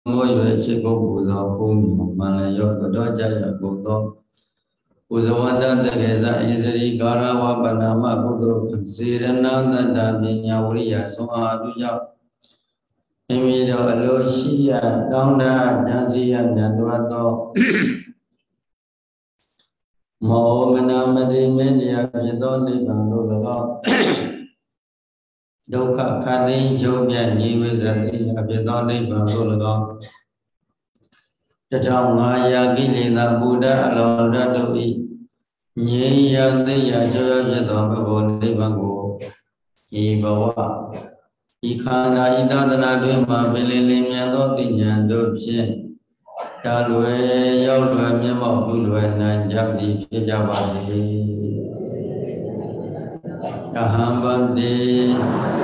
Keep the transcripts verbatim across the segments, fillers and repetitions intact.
ngôi về sẽ có bù gió phun mà là do cái đó chạy ở bộ to bù gió văn đơn từ cái giải Israel gara wa banama kudo sirana tanda minya uriya soa duya emi do alosia donda dansia nyandwa to mo manamadi media pido ni bando lo Dukha khati chobya nyiwe zati apido ni bando lo Tatang ngaya kilina Buddha alonda doi Nyi yati ya choya pido babo ni bango I bawa I khanda idadana doi ma pilili mianto tinyando pye Dalwe yaulwe myamo bulwe nanjati pijabasi Aham bandi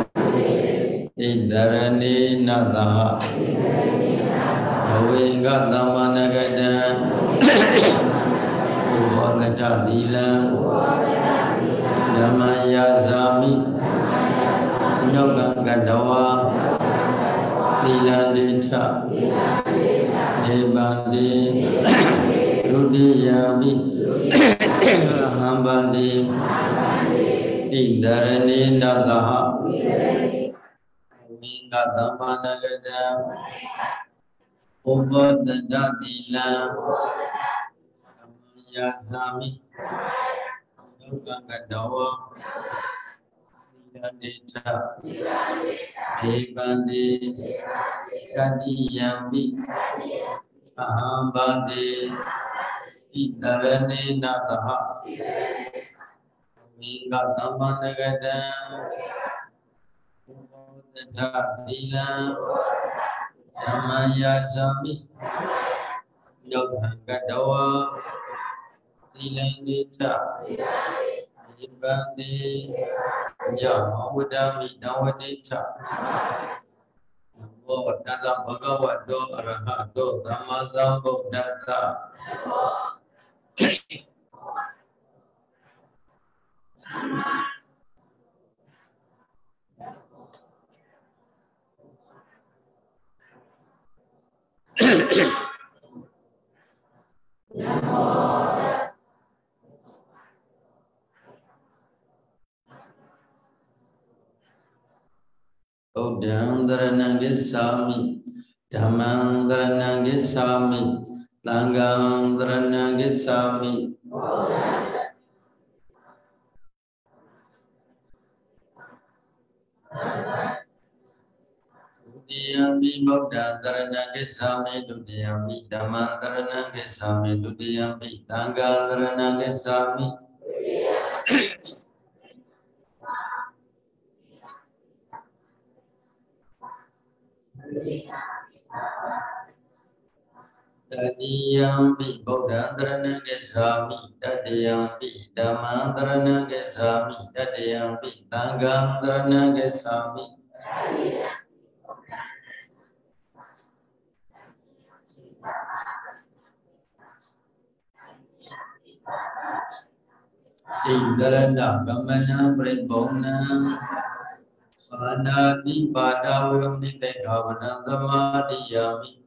Idarani nataha Avinga tamanagada Uvagata dila Dhamaya sami Nyoga gadawa Dila dita Ebandi Rudiyami Aham bandi Idarani nataha Avinga tamanagada Ubodada dila Dhamaya sami Nyoga gadawa Dila dita Ebandi Kadiyami Aham bandi Idarani nataha Avinga tamanagada Ubodada dila Dhamaya sami Nyoga gadawa Dila dita Ebandi Yamawudami nawadita Namo tassa bhagavato arahato sammasambuddhassa Buddhang dharanang gissami Dhammang dharanang gissami Sanghang dharanang gissami Dutiyampi Buddhang dharanang gissami Dutiyampi Dhammang dharanang gissami Dutiyampi Sanghang dharanang gissami Tadiyampi Buddhang dharanang gissami Tadiyampi Dhammang dharanang gissami Tadiyampi Sanghang dharanang gissami Cindarana Gamana Prabhona Panati Padavram Nite Kavana Samadhiyami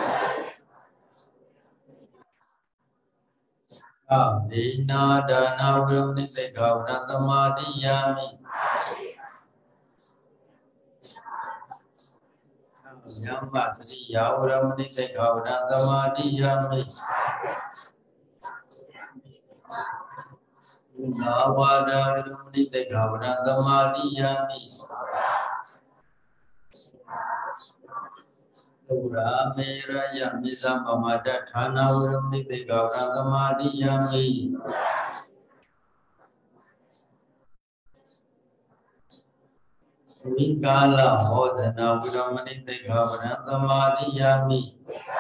Adina Danavram Nite Kavana Samadhiyami Yamba Sri Yavram Nite Kavana Samadhiyami Navada Nite Kavana Samadhiyami Ura Mera Yamisa Pamada Thana Uram Nite Kavana Samadhiyami Vikala Hodhana Uram Nite Kavana Samadhiyami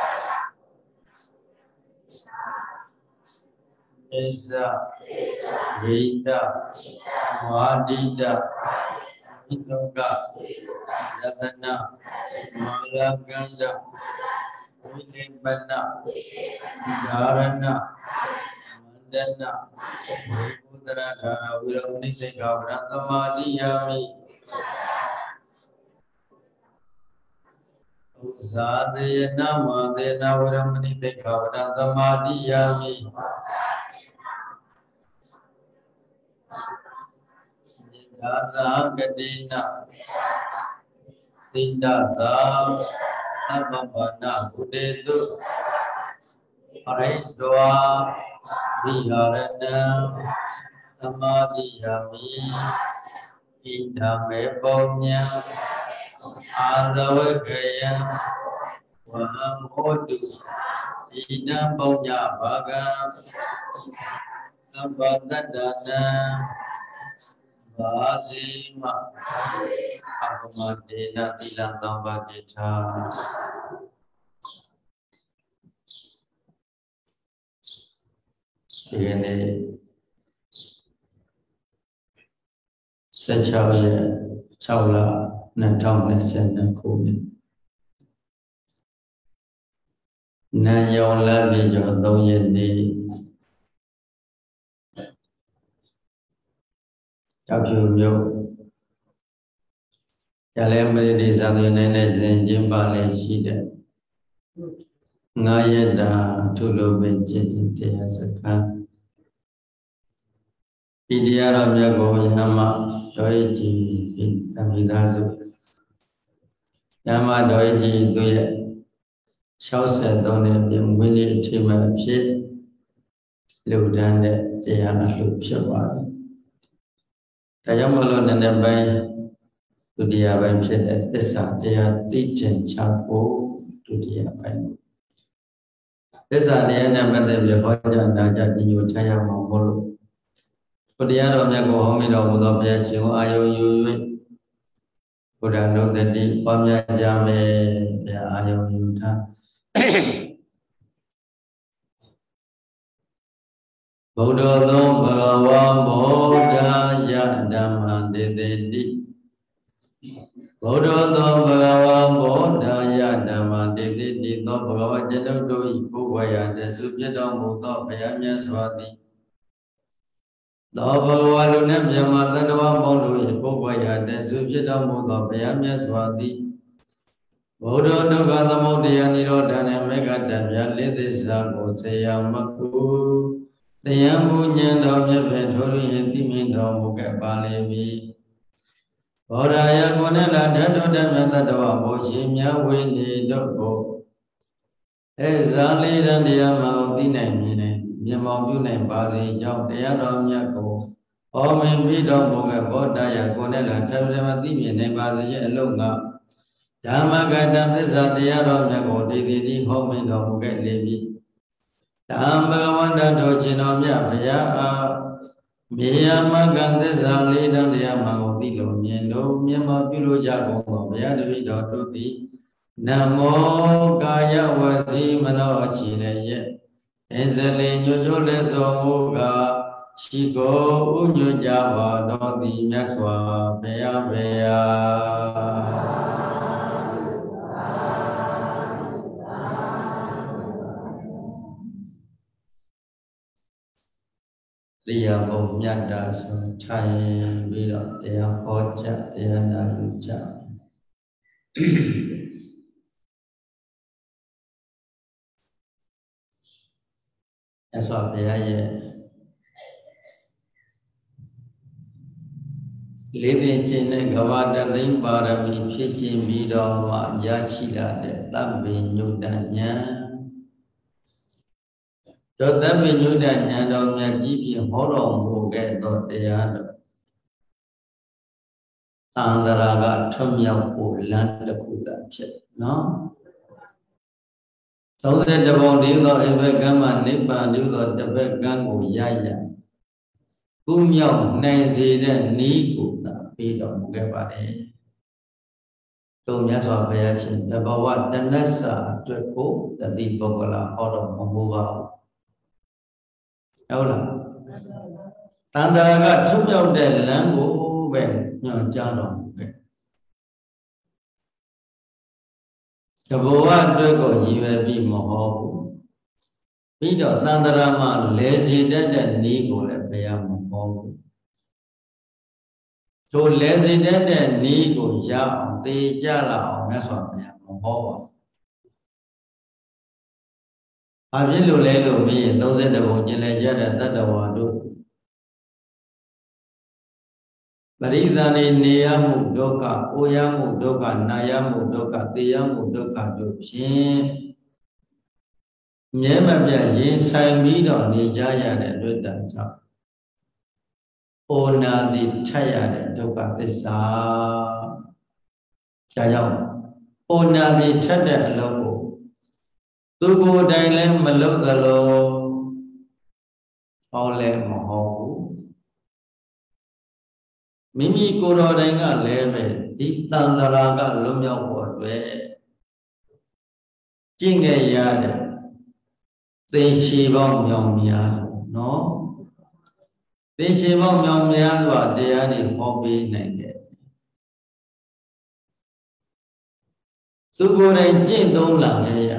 Esa Veda Madida Vitoga Yatana Malaganda Vilembana Dharana Mandana Vipudra Dhana Viramnite Kavana Samadhiyami Zade nama de navaramani de kavana damadi yami. Yasa gadina. Sindata. Abhamana budetu. Araidwa. Viharana. Damadi yami. Idame punya. Adavagaya. Wahamodu Ina Punya Bhaga Sambadadana Vazima Ahumadena Tilandam Bhajita Ini Secawya Chawla Nantang Nesena Kumi Nayong labi jodong yedi Chapyu myo Yale mridi sadhu nene jen jimba le shide Ngayeda tulo benche jinte asaka Pidiyara myago yama doiji Samidazu Yama doiji duye Chausa done bin wini tima pye Ludane Daya alu pyawari Dayamalo nene bay Tudiya bay pye Desa daya tijen chapo Tudiya bay Desa daya nabade bya Hoja naja dinyo chaya mamolo Tudiya do myago homi do mudo bya chingo ayo yuwe Buddha no dadi Pamya jame Bya ayo yuta Buddha no Bhagavan Buddha ya Dhamma Dededi Buddha no Bhagavan Buddha ya Dhamma Dededi no Bhagavan Janu Doi Kubhaya Desu Bhyatam Bhutta Bhayamya Swati No Bhagavan Lune Bhyamatanavam Bholu Kubhaya Desu Bhyatam Bhutta Bhayamya Swati Buddha no Gathamudaya Nirodhana Megadabhya Lidhisa Gosaya Maku Tayambu Nyandam Nyabhe Thori Yenti Mindam Muka Palevi Bodhaya Gunela Dhadu Dhammatattva Boshi Mya Vini Doko Ezali Dandiyama Uti Nai Mine Nyamam Pyu Nai Basi Jok Dayadam Nyako Omin Bidam Muka Bodhaya Gunela Dhadu Dhammati Mine Basi Yelunga Dhamma Gata Thissa Dayadam Nyako Didi Homin Dam Muka Levi Dham Bhagavan Dhado Chino Mya Bhaya Miyama Gandhisa Lidam Dhyama Uti Lo Myendo Myama Pilo Jago Bhaya Devi Dhotuti Namo Kaya Vasi Mano Achine Ye Enzele Nyojo Leso Muga Shiko Unyo Java Dhoti Myaswa Bhaya Bhaya Liya Bom Nyada So Chai Bila Daya Hoja Daya Naruja Yaswa Bhaya Ye Lidin Chine Gavada Dim Parami Phichin Bido Ma Yachila De Tabbi Nyudanya Do Tabbi Nyudanya Do Myajipi Horo Muge Do Dayado Tandaraga Tumya Po Land Kuda Pit No So that the body of Evagama Nipa Dudo the Gango Yaya Kumyam Nancy then Niku Pete of Mugabade To Myaswa Payachin the Bawa the Nasa Treko the Deep Bogola Horo Mamuva Ola Tandaraga Tumya de Lambo Ben Jano The Boa Drago Yivabi Moho Pido Tandarama lazy dead and Nigo and Bayam Moho So lazy dead and Nigo Jam, the Jala, Mesopia Moho ဘာဖြစ်လို့လဲလို့မေးရင်သုံးဆယ့်တစ်ပုံကျင်လည်ကြတဲ့တတ္တဝါတို့ပရိသန္တိနေရမှုဒုက္ခ၊အိုရမှုဒုက္ခ၊နာရမှုဒုက္ခ၊သိရမှုဒုက္ခတို့ဖြင့်မြဲမပြတ်ရင်ဆိုင်ပြီးတော့နေကြရတဲ့အတွက်ကြောင့်အိုနာတိထက်ရတဲ့ဒုက္ခသစ္စာဒါကြောင့်အိုနာတိထက်တဲ့အလုပ်ကိုသူကိုယ်တိုင်လည်းမလုပ်သလိုဟောလည်းမဟောဘူးမိမိကိုယ်တော်တိုင်ကလည်းပဲဒီတန်တရာကလွတ်မြောက်ဖို့အတွက်ကျင့်ခဲ့ရတဲ့သိရှိပေါင်းမြောင်များစွာနော်သိရှိပေါင်းမြောင်များစွာတရားတွေဟောပေးနိုင်တယ်သူကိုယ်တိုင်ကျင့်သုံးလာခဲ့ရ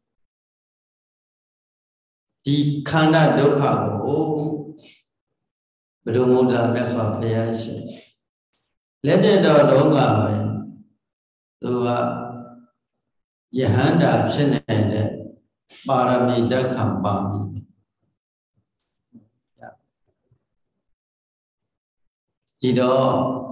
ဒီခန္ဓာဒုက္ခကိုဘုဒ္ဓမုဒ္ဒရာမြတ်စွာဘုရားရှင်လက်တဲ့တော်တုန်းကပဲသူကယဟန္တာဖြစ်နေတဲ့ပါရမီဓက္ခံပါမီဒီတော့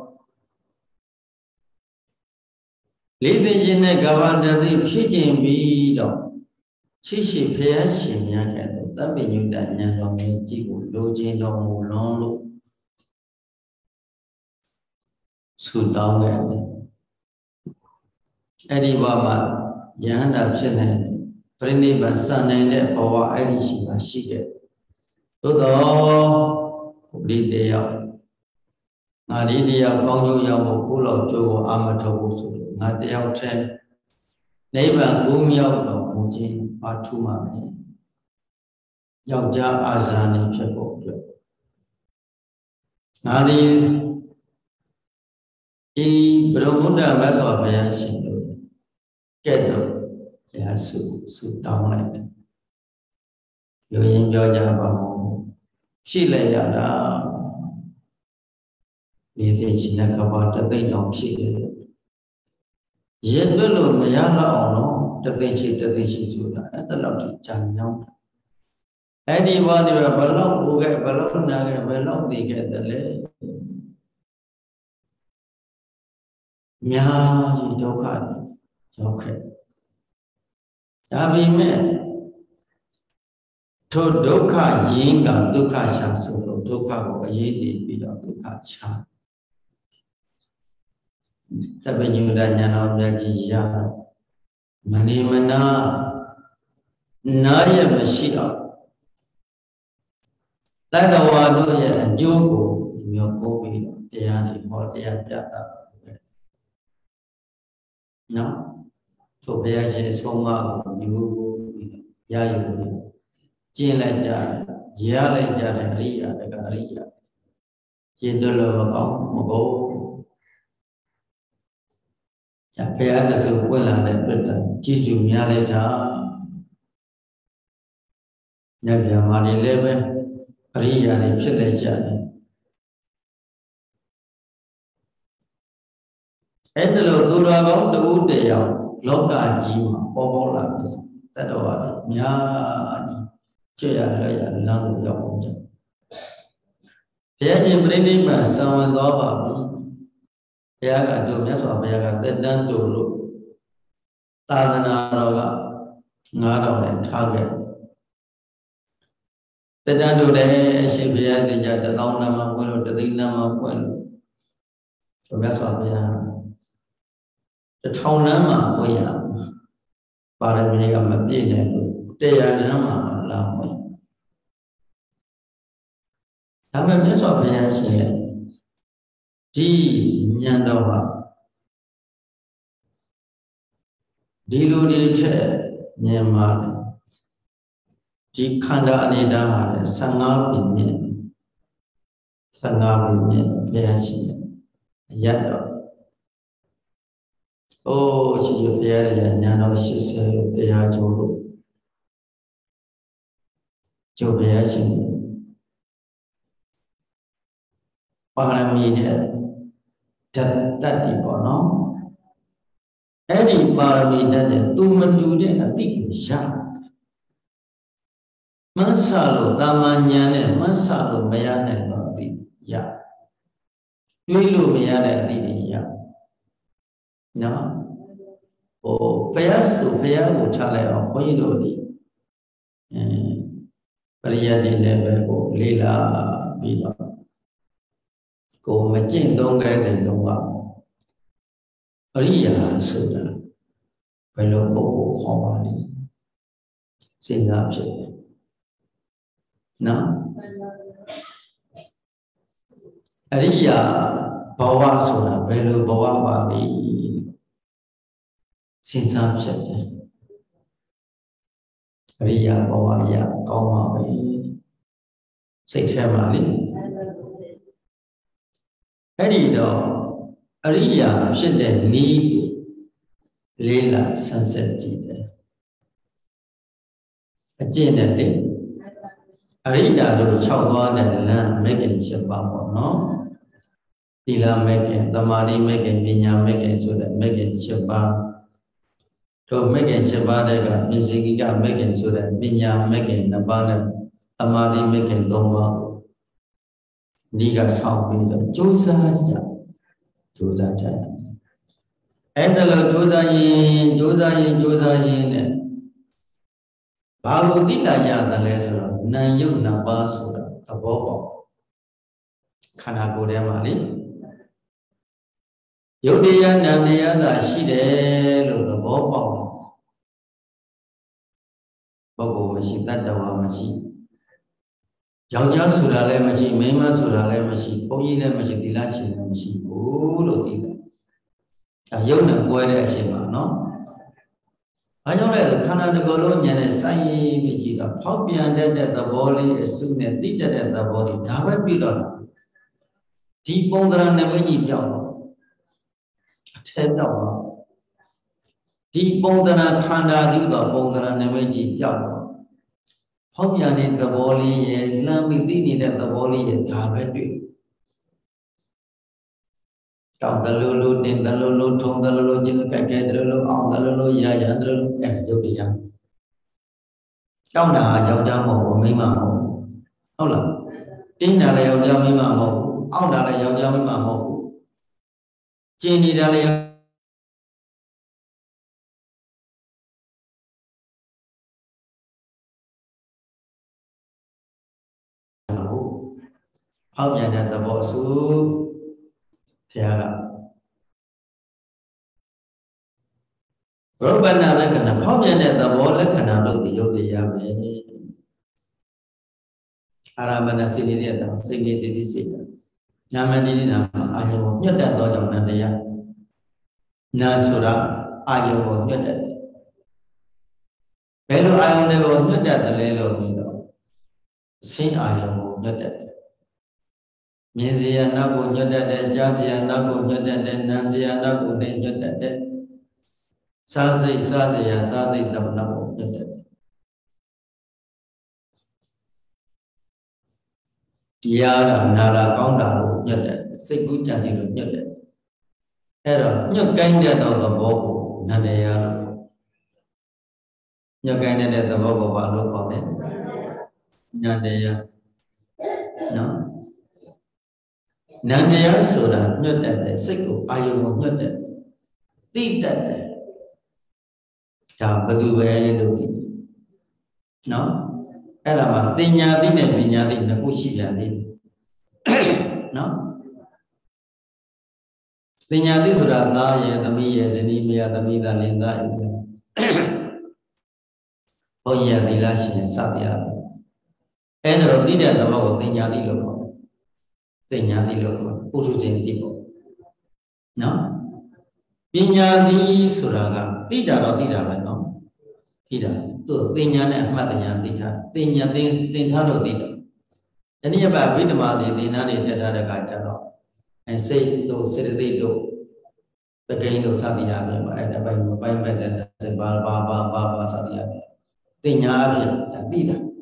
လေးသိခြင်းနဲ့ကဗ္ဗတတိဖြစ်ခြင်းပြီးတော့ရှိရှိဘုရားရှင်များကဲ့သို့သဗ္ဗညုတဉာဏ်တော်မြတ်ကြီးကိုလိုချင်တော်မူလွန်လို့ဆုတောင်းခဲ့တယ်အဲ့ဒီဘဝမှာယဟန္တာဖြစ်နေပြိဋိဘံစံနိုင်တဲ့ဘဝအဲ့ဒီရှိမှရှိခဲ့သို့တော့ကိုဒီတယောက်ငါဒီတယောက်ကောင်းကျိုးရောက်ဖို့ကိုယ်လောက်ကျိုးကိုအာမထုတ်ဖို့ဆိုလို့ငါတယောက်တည်းနိဗ္ဗာန်ကိုမြောက်တော်မူခြင်းဘာထူးမှာလဲယောက်ျားအာဇာနည်ဖြစ်ဖို့အတွက်ငါဒီဒီဘုရားမုဒ္ဒရာမြတ်စွာဘုရားရှင်တို့ကဲ့သို့ဘုရားဆုဆုတောင်းလိုက်တယ်ပြောရင်ပြောကြပါဦးဖြစ်လိုက်ရတာဒီသိရှင်ကဘာတသိမ့်တော်ဖြစ်တယ်ရဲသွက်လို့မရတော့အောင်နော်တသိရှိတသိရှိဆိုတာအဲ့တလောက်ကြီးကြံညောင်းအဲ့ဒီဘာတွေဘလောက်ဟိုကဘလောက်နာခဲ့ဘလောက်သိခဲ့တယ်လေများကြီးဒုက္ခရောက်ခဲ့ဒါပေမဲ့ထိုဒုက္ခရင်းကဒုက္ခရှာဆိုလို့ဒုက္ခကိုအရေးတည်ပြီးတော့ဒုက္ခရှာတပည့်ညုတဉာဏ်တော်မြတ်ကြီးရမနေမနာနာရမရှိအောင်တတ္တဝါတို့ရဲ့အကျိုးကိုမျိုးကိုပြီးတော့တရားတွေဟောတရားပြတာနော်သူဘုရားရှင်ဆုံးမကိုဒီလိုရယူကျင့်လိုက်ကြရလိုက်ကြတဲ့အရိယာတကအရိယာကျင့်တယ်လို့မကောင်းမကောじゃあ、ဘုရားတဆူပွင့်လာတဲ့အတွက်ကြည်စုများလိုက်တာညပြမာနေလည်းပဲအရိယာတွေဖြစ်လိုက်ကြတယ်အဲ့ဒါလို့သူတော်ကောင်းတဦးတယောက်လောကကြီးမှာပေါ်ပေါ်လာတဲ့တတ္တဝါတွေအများကြီးကြွရလွှဲရလမ်းကိုရောက်အောင်ကြဘုရားရှင်ပြိဋိဘံဆံဝင်တော်ပါပြီဘုရားကတို့မြတ်စွာဘုရားကသက်တမ်းတို့လို့သာသနာတော်ကငါးတော်နဲ့ထားခဲ့သက်တမ်းတို့လည်းအရှင်ဘုရားတင်ကြတသောင်းနာမပွင့်လို့တသိန်းနာမပွင့်လို့တို့မြတ်စွာဘုရားတထောင်နန်းမှာပွင့်ရပါရမီကမပြည့်နိုင်ဘူးတရားနန်းမှာလာပွင့်ဒါပေမဲ့မြတ်စွာဘုရားရှင်ရဲ့ဒီဉာဏ်တော်ဟာဒီလိုတွေထက်မြင်ပါလေဒီခန္ဓာအနေထားမှာလည်းဆယ်ငါးပြည့်မြင့်ဆယ်ငါးပြည့်မြင့်ဘုရားရှင်အရတ်တော်အိုးရှိဘုရားရဲ့ဉာဏ်တော်ရှစ်ဆယ်တရားကျိုးလို့ကျိုးဘုရားရှင်ပါရမီနဲ့တတ်တည်ပေါ့နော်အဲ့ဒီပါရမီတတ်တဲ့သူမတူတဲ့အတိကိုရ Masalo tamanya masalo mayane noti ya. Dulu mayane adi ya. Nah, oh peyasu peyasu cale oh itu di. Pria di level ko lila bila ko macam dong guys dong apa. Pria sudah belum buku kembali. Sehingga apa? Nah, Pria bawa sudah belum bawa balik. Sehingga apa? Pria bawa ya kau mau seksa mali. Hari itu Pria sudah ni lila sunset kita. Aja nanti Pria dulu cawan dan makin siapa no. Tila makin, tamari makin, binya makin sudah makin siapa. To making siapa deka, misika making sudah, binya making, nabana, tamari making domba. Diga sampai itu, juza aja, juza aja. Endalo juza ini, juza ini, juza ini. Baru tidak ya dalesro, nayu nabasura, tabobo. Karena kau dia mali. Yaudiya nandiya dah sih lo tu bawa. Bawa masih tak dawa masih. Jauh-jauh sudah le masih, memang sudah le masih, poi le masih dilasih le masih, oh lo tidak. Ayau nak kau ada siapa no? Ayau le karena negara ni saya begini, phabian ada taboli, esunya tidak ada taboli, dapat bila. Di pondran ni begini jauh. Thế đâu đi bông đana khanda đi vào bông đana này mới chỉ chọn không nhà nên tập boli gì làm việc tí này là tập boli gì cả phải được trong ta lưu lưu nên ta lưu lưu trong ta lưu lưu chứ cái cái ta lưu lưu ông ta lưu lưu giờ giờ ta lưu lưu em cho đi ăn trong nào giàu cho một mấy mà một không là tin nào là giàu cho mấy mà một ông nào là giàu cho mấy mà một trên đi ra đây không nhà nhà tập bộ xuống thì là rồi bên nào là cái nào không nhà nhà tập bộ là cái nào được thì vô thì ra về Aramana sini dia tahu sini dia di sini nama ini nama ayo nyata tahu jauh nanti ya nasura ayo nyata kalau ayo lewat nyata terlelo itu sin ayo nyata Mizia naku nyata deh, jazia naku nyata deh, nanzia naku deh nyata deh, sasi sasi ya tadi tak naku nyata deh. Ya dah nara kau dah nyata, sekutu janji lu nyata. Era nyakain dia tahu tak bobo, nade ya. Nyakain dia tak bobo baru kau deh, nade ya, no. Nandiya sudah nyata, seku ayu nyata, tidak ada. Jangan betul betul itu, no. Elamat tinya tinya tinya tinya kusi jadi, no. Tinya itu sudah lah ya, tapi ya sini ya tapi dah linda itu. Oh iya dilasih sahaja. Endro tidak ada mau tinya itu. Tinya di lo, usus jadi tipu, no? Tinya di suraga, tidak lo tidak lo, no? Tidak, tu tinya ni apa tinya tidak, tinya ting tinggal lo tidak. Jadi apa bina mali tinya ni tidak ada kaitan lo. Ese itu sedih itu, bagai itu sahaja apa, ada bayi bayi bayi sebal bapa bapa sahaja. Tinya dia tidak.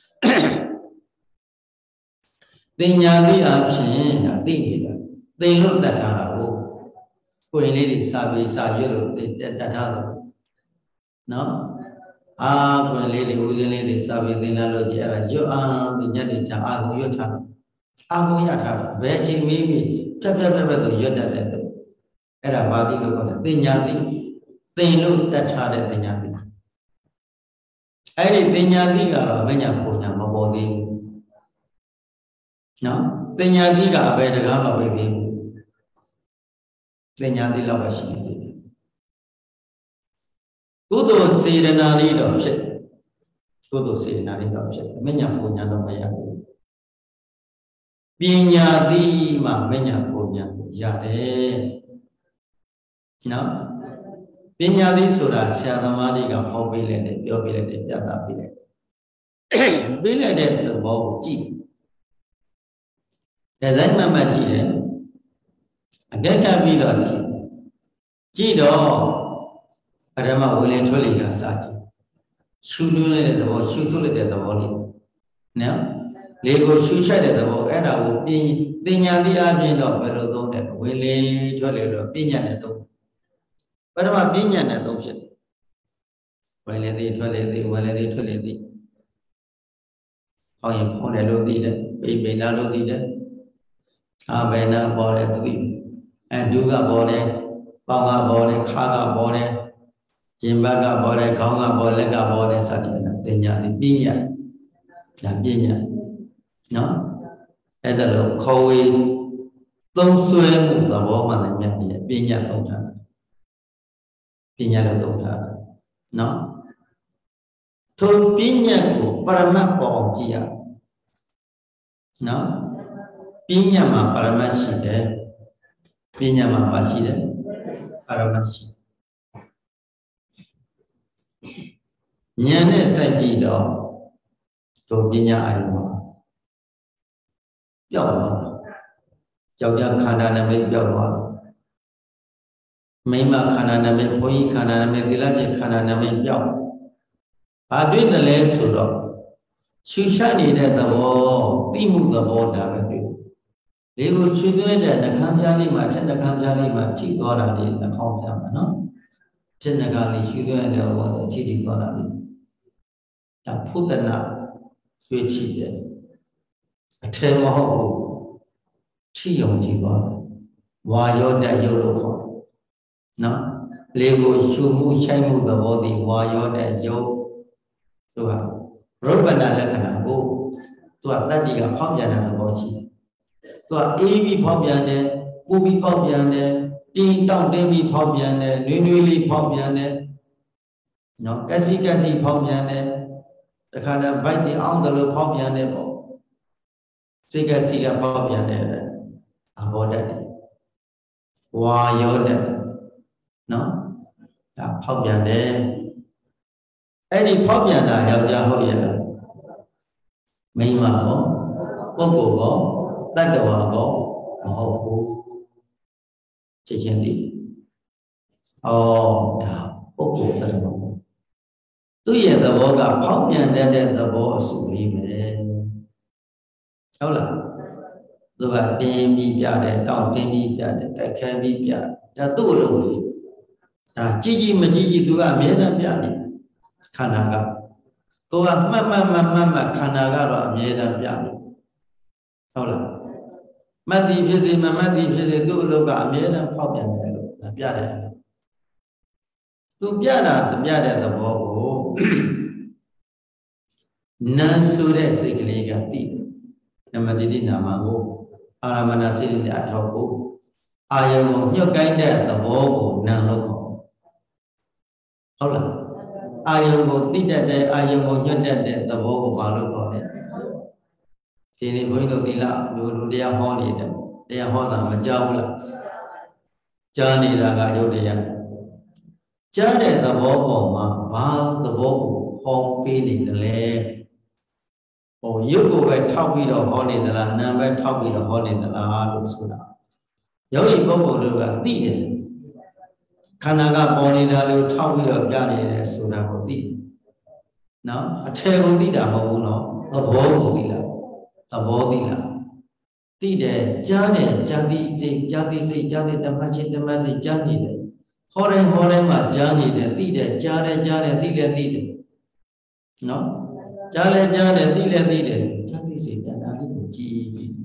Tinya di option ya tiga, tiga tak ada lo, kau ini di sabi sabi lo tidak ada lo, no? à còn lấy để uống lấy để sao về tiền là lo gì là yo à mình nhận để trả à cũng yo trả à cũng ya trả về chỉ mi mi chấp chấp chấp tôi yo trả đấy cái là ba tí lúc còn tiền nhà tí tiền lúc ta trả đấy tiền nhà tí ấy thì tiền nhà tí cả rồi bên nhà phụ nhà mà bỏ gì nó tiền nhà tí cả về được không mà về gì tiền nhà tí là phải xin cú đồ xì đến nào đi đó chết cú đồ xì đến nào đi đó chết mấy nhà phụ nhà đâu mà ya pin nhà đi mà mấy nhà phụ nhà ya đấy nó pin nhà đi số là xe tham đi gặp họ bị lên để biểu bị lên để trả ta bị lên bị lên để từ bỏ chi để giải mà mà chi đấy cái cái bị đó chi chi đó ở mà vừa lên thôi là sao chứ, suy luận lên đó, suy suy lên đó đi, nè, lấy cái suy sai lên đó, cái đó pin pin nhà đi à pin đó, bây giờ đó đấy, vừa lên thôi là pin nhà đấy đó, bây giờ mà pin nhà đấy đó chứ, vừa lên đi thôi lên đi, vừa lên đi thôi lên đi, họ hiện phong này luôn đi đấy, bị bị nào luôn đi đấy, à bên nào bỏ đấy đi, anh du ga bỏ đấy, bao ga bỏ đấy, khá ga bỏ đấy. Chim bác cả bỏ đây, không cả bỏ lấy cả bỏ đây, sao thì tiền nhà thì pin nhà, làm gì nhà, nó, cái đó là khôi tông xuôi một tờ bỏ mà làm nhà thì pin nhà tông ra, pin nhà là tông ra, nó, thôi pin nhà của Parama bỏ chi à, nó, pin nhà mà Parama chỉ đấy, pin nhà mà bà chỉ đấy, Parama chỉ nhà này sai gì đó, tôi biết nhà ai mà, biểu mà, cháu cháu khán giả này mới biểu mà, mấy mà khán giả này mới phơi khán giả này mới đi là chỉ khán giả này mới biểu, à đối với lại số đó, suy sản này là đó, tìm một đó đã cái điều, nếu suy đoán là nó tham gia đi mà chân nó tham gia đi mà chỉ đó là đi nó không tham mà nó, chân nó cái này suy đoán là đó chỉ chỉ đó là đi. là phụ thân nào duy trì đấy, thêm một hậu chỉ dùng chỉ có hòa vô đại vô lục không, nó lego chu mu chay mu the body hòa vô đại vô, đúng không? Rồi bên này là cái nào cô, tôi ta đi gặp pháp gia là the body, tôi a bị pháp gia này, u bị pháp gia này, tin tông để bị pháp gia này, nuôi nuôi li pháp gia này, nó cái gì cái gì pháp gia này khả năng vậy thì ông đó là pháp nhà này bộ, chỉ cái gì cái pháp nhà này là à bộ đấy, hòa vô đấy, nó là pháp nhà này, ấy đi pháp nhà nào giàu giàu hội vậy, mình mà có, có cổ có, tất cả họ có, họ có, chỉ chuyện đi, oh, đạo, có cổ tất cả họ. Tôi hiện tại bộ gặp pháp nhân để để tại bộ xử lý về, đâu là, tôi gặp tiền bị bịa để đào tiền bị bịa để cái khai bị bịa, đã tôi rồi, à chỉ gì mà chỉ gì tôi gặp miễn là bịa đi, khả năng gặp, tôi gặp mà mà mà mà mà khả năng gặp rồi miễn là bịa đi, đâu là, mà đi phía dưới mà mà đi phía dưới tôi tôi gặp miễn là pháp nhân để là bịa đấy, tôi bịa là tôi bịa để tại bộ nan số đấy sẽ cái gì cả tí, nhưng mà chỉ đi nằm mà ngủ, aramana chỉ đi ăn thau ngủ, ai muốn nhớ cái đấy tập bộ nan nó không,ဟုတ်လားအာယုံကိုသိတတ်တဲ့အာယုံကိုညွတ်တတ်တဲ့သဘောကိုဘာလို့ခေါ်လဲဒီနေ့ဘုန်းကြီးတို့ဒီလားလူလူတရားဟောနေတယ်တရားဟောတာမကြောက်ဘူးလားကြားနေတာကယုတ်တရားကြားတဲ့သဘောပေါ်မှာဘာသဘောကိုဟောပေးနေတယ်လဲဟိုယုတ်ကိုပဲထောက်ပြီးတော့ဟောနေသလားနာမ်ပဲထောက်ပြီးတော့ဟောနေသလားလို့ဆိုတာယောဂီပုဂ္ဂိုလ်တို့ကသိတယ်ခန္ဓာကပေါ်နေတာလို့ထောက်ပြီးတော့ပြနေတယ်ဆိုတာကိုသိနော်အထယ်ကိုသိတာမဟုတ်ဘူးနော်သဘောကိုသိလားသဘောသိလားသိတယ်ကြားတယ်ကြားသိစိတ်ကြားသိစိတ်ကြားသိဓမ္မချင်းဓမ္မသိကြားနေတယ်ဟောတယ်ဟောတယ်မှာကြားနေတယ်သိတယ်ကြားတယ်ကြားတယ်သိတယ်သိတယ် no jale jale tile tile jadi sih ada itu ji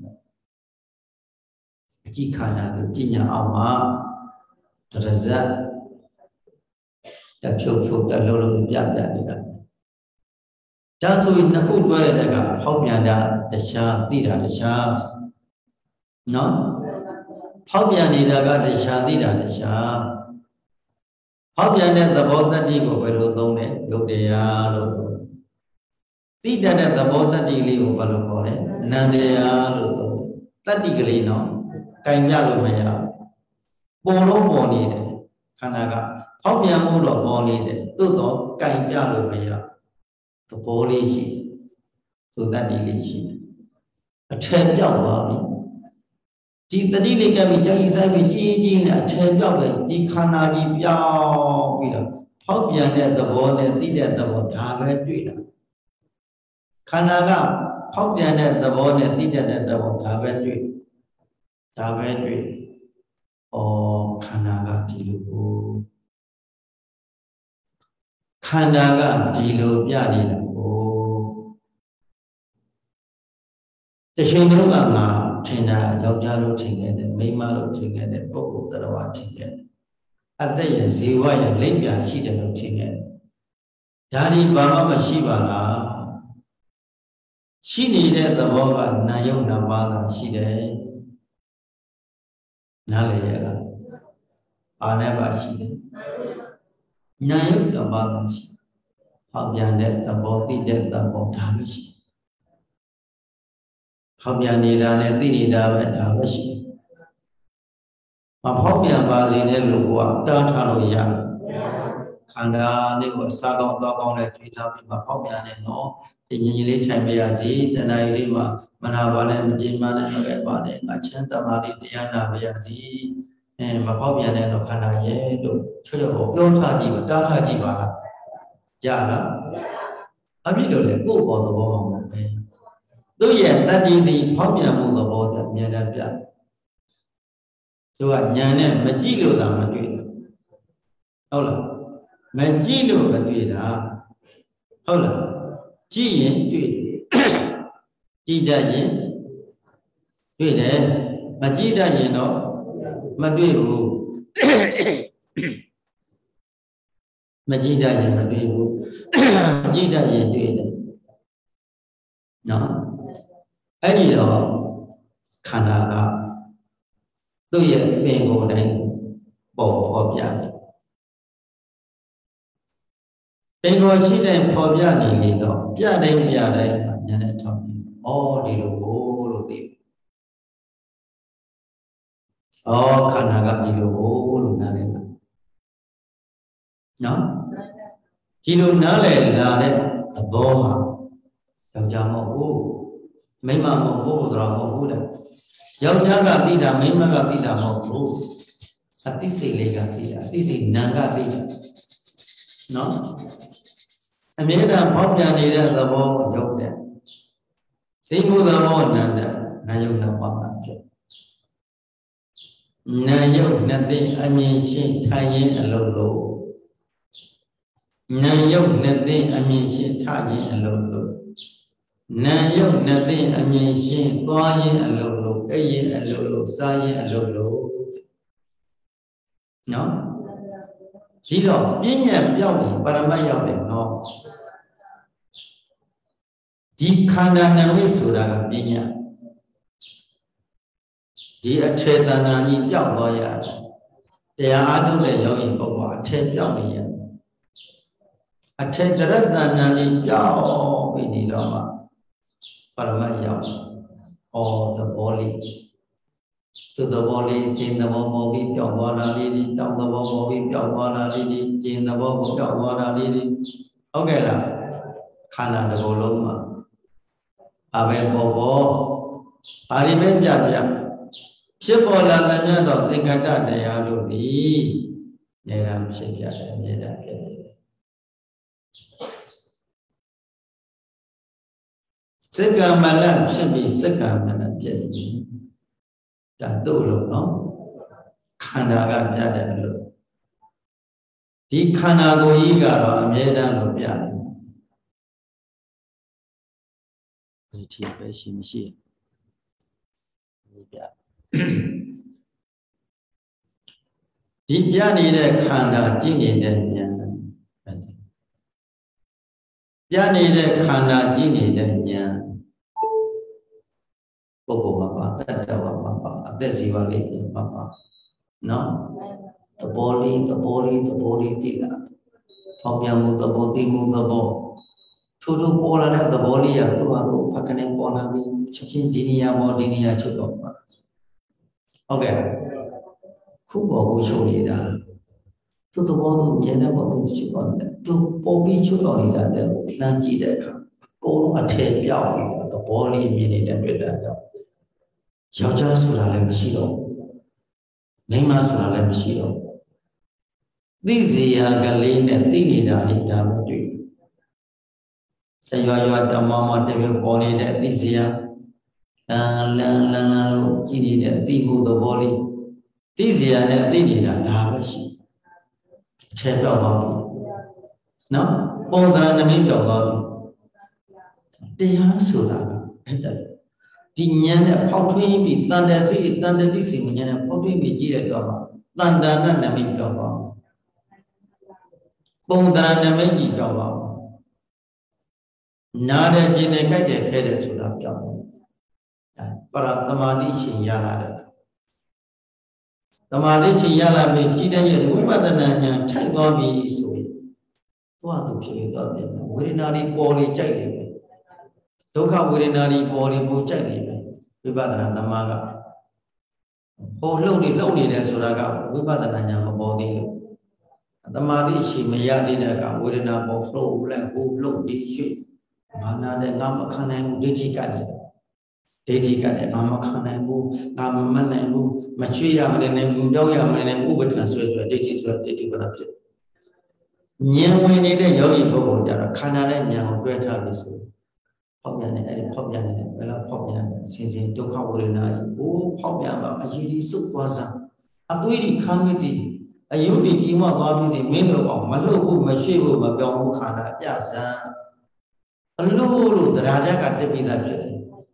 ji khana itu jinya ama terasa dah cukup cukup dah lalu biar biar ni kan dah tu ini aku dua ada kan hau biar dah desha tidak desha no hau biar ni dah kan desha tidak desha hau biar ni tabau tadi ko perlu tahu ni yuk dia lo tidak ada tabau tadi liu perlu kau ni nandia lo tadi kali no kainnya lo maya bolo boni ni karena kan hau biar mu lo boni ni tu tu kainnya lo maya tu boli si tu tadi li si macam apa ni di tadi ni kami jadi saya biji ni ni macam apa di karena di biar bila hau biar ni tabau ni tidak tabau dah betul lah karena kan hau biar ni tabau ni tidak tabau dah betul dah betul oh karena kan dilu karena kan dilu biar ni lah oh tersebut kan lah Cina jauh jauh Cina ni, memang Cina ni, pokok terawat Cina. Ada yang jiwa yang lebih asli dalam Cina. Dari bapa masih bala, sini dia terbawa nayung nama sini, nalai lah, aneh basih, nayung nama sini, apa dia terbawa tidak terbawa habis. Habis ni dah nanti ni dah dah bersih. Apa yang bahasa ni luar dah terlalu yang. Karena ni buat sahaja untuk orang yang cerita apa yang ni no, ini ni cai biaji, tanah ini mah mana mana macam mana apa ni, macam tamari dia nak biaji, eh apa yang ni no karena ye tu, cuci opium sahaja, dah sahaja bala, jalan. Habis tu le, aku bawa bawa mungkin. Tu ya tadi di pamnya muda bawa dia dah biar. Tu adanya majilu dah majilu. Awak, majilu majilu dah. Awak, jian tu, jian tu deh, majilu dah no, majilu, majilu dah majilu, majilu dah tu deh. No. Ini loh, karena tu ya minggu ni bawa biar. Minggu sini bawa biar ni loh, biar ni biar ni macam ni. Oh di luar di. Oh karena kap di luar nale. No, di luar nale nale aboha, jauh-jauh aku. Memang mampu terang mampu dah. Jauh jaga tidak, memang tidak mampu. Hati silega tidak, hati si naga tidak. No. Amerika apa yang dia tahu jauh dah. Timu tahu nanda, nayung nampak aja. Nayung nanti amisih thai alolo. Nayung nanti amisih thai alolo. Nayung nanti amisih tuaye alolo, aye alolo, saya alolo. No? Jika binya biawni, paramaya ni no. Jika nana ni sudah binya, jika cerita nani biawaya, dia ada le yang bawa cerita biawni. Cerita nani biaw ini lama. Paramaya, oh the body, to the body, in the body, Pyawana lady, down the body, Pyawana lady, in the body, Pyawana lady. Okay lah, Kana the Boloma, Abe Bobo, Aribe Jabia, Shipola the Nado, think I got the Yadu, Neram Shipya, Neda. Sekarang malam sebi sekarang malam jadi, dah dulu no, khana kan jadi dulu. Di khana ko iga ro amyedan lo pya. ဒီထီပဲရှိမရှိဒီပြဒီပြနေတဲ့ခန္ဓာကြည့်နေတဲ့ဉာဏ်ပြနေတဲ့ခန္ဓာကြည့်နေတဲ့ဉာဏ်ပုဂ္ဂိုလ်မှာပါတတ္တဝါမှာပါအသက်ဇီဝလေးမှာပါနော်သဘောလေးသဘောလေးသဘောလေးသိတာဖောက်ပြန်မှုသဘောသိမှုသဘောထိုးထိုးပေါ်လာတဲ့သဘောလေးရသူ့ဟာသူဖက်ကနေပေါ်လာပြီးချက်ချင်းဒီနေရာပေါ်ဒီနေရာချုပ်တော့ပါဟုတ်ကဲ့ခုပေါ်ကိုချုပ်နေတာသူ့သဘောသူမြင်တဲ့ပေါ်သူချုပ်တော့တယ်သူပေါ်ပြီးချုပ်တော့နေတာတဲ့လှမ်းကြည့်တဲ့အခါအကုန်လုံးအထည်ပြောက်ပြီးသဘောလေးမြင်နေတဲ့တွေ့တာကြောင့်ယောက်ျားဆိုတာလည်းမရှိတော့မိန်းမဆိုတာလည်းမရှိတော့သိစီရာကလေးနဲ့သိနေတာလေးဒါမှတွေ့ဆရွာရွာတမမတပြပေါ်နေတဲ့အသိစီရာလန်လန်လန်လန်လို့ကြည့်နေတဲ့အသိမှုသဘောလေးသိစီရာနဲ့သိနေတာဒါပဲရှိအထက်ပြောက်သွားပြီနော်ပုံသဏ္ဍာန်နမိတ်ပြောက်သွားပြီတရားဆိုတာအဲ့ဒါဒီဉာဏ်နဲ့ဖောက်ထွင်းပြီးတန်တသိတန်တသိစီဉာဏ်နဲ့ဖောက်ထွင်းပြီးကြည့်ရတော့မှတန်တာနဲ့နမိတ်ပြောက်သွားပုံသဏ္ဍာန်နမိတ်ကြီးပြောက်သွားနားတဲ့ကျင်တဲ့ကြိုက်တဲ့ခဲတဲ့ဆိုတာပြောက်သွားပရသမာဓိရှင်ရလာတဲ့သမာဓိရှင်ရလာပြီးကြည်တဲ့ရဲ့ဝိပဿနာဉာဏ်ထိုက်သွားပြီဆိုရင်သွားသူဖြစ်ပြီးတော့ပြန်ဝေဒနာတွေပေါ်လေကြိုက်တယ်ပဲဒုက္ခဝေဒနာတွေပေါ်လေကိုကြိုက်တယ်ပဲဝိပဿနာသမားကဟိုလှုပ်နေလှုပ်နေတယ်ဆိုတာကဝိပဿနာဉာဏ်မပေါ်သေးလို့သမာဓိရှိမရသေးတဲ့အခါဝေဒနာပေါ်လှုပ်လိုက်ဟိုလှုပ်ဒီရွှေ့ငါနာတဲ့ငါမခံနိုင်ဘူးဒိဋ္ဌိကနေဒိဋ္ဌိကနေငါမခံနိုင်ဘူးငါမမနိုင်ဘူးမချွေရမနေနိုင်ဘူးတောက်ရမနေနိုင်ဘူးဥပဒံဆွဲဆွဲဒိဋ္ဌိဆွဲဒိဋ္ဌိပဒဖြစ်ဉာဏ်ဝင်နေတဲ့ယောဂီပုဂ္ဂိုလ်ကြတော့ခန္ဓာနဲ့ဉာဏ်ကိုတွဲထားပြီးဆိုဖောက်ပြန်နေအဲ့ဒီဖောက်ပြန်နေတယ်ဘယ်လောက်ဖောက်ပြန်နေစင်စင်ဒုက္ခဝေဒနာကြီးဟိုဖောက်ပြန်ပါအကြီးကြီးစုပ်သွားစားအသွေးကြီးခမ်းမိသည်အယုတ်ကြီးကြီးမသွားပြီးသည်မင်းတို့အောင်မလှုပ်ဘူးမရှိဘူးမပြောင်းဘူးခန္ဓာပြစမ်းအလို့လို့တရားတက်ကတက်ပြီးသားဖြစ်တယ်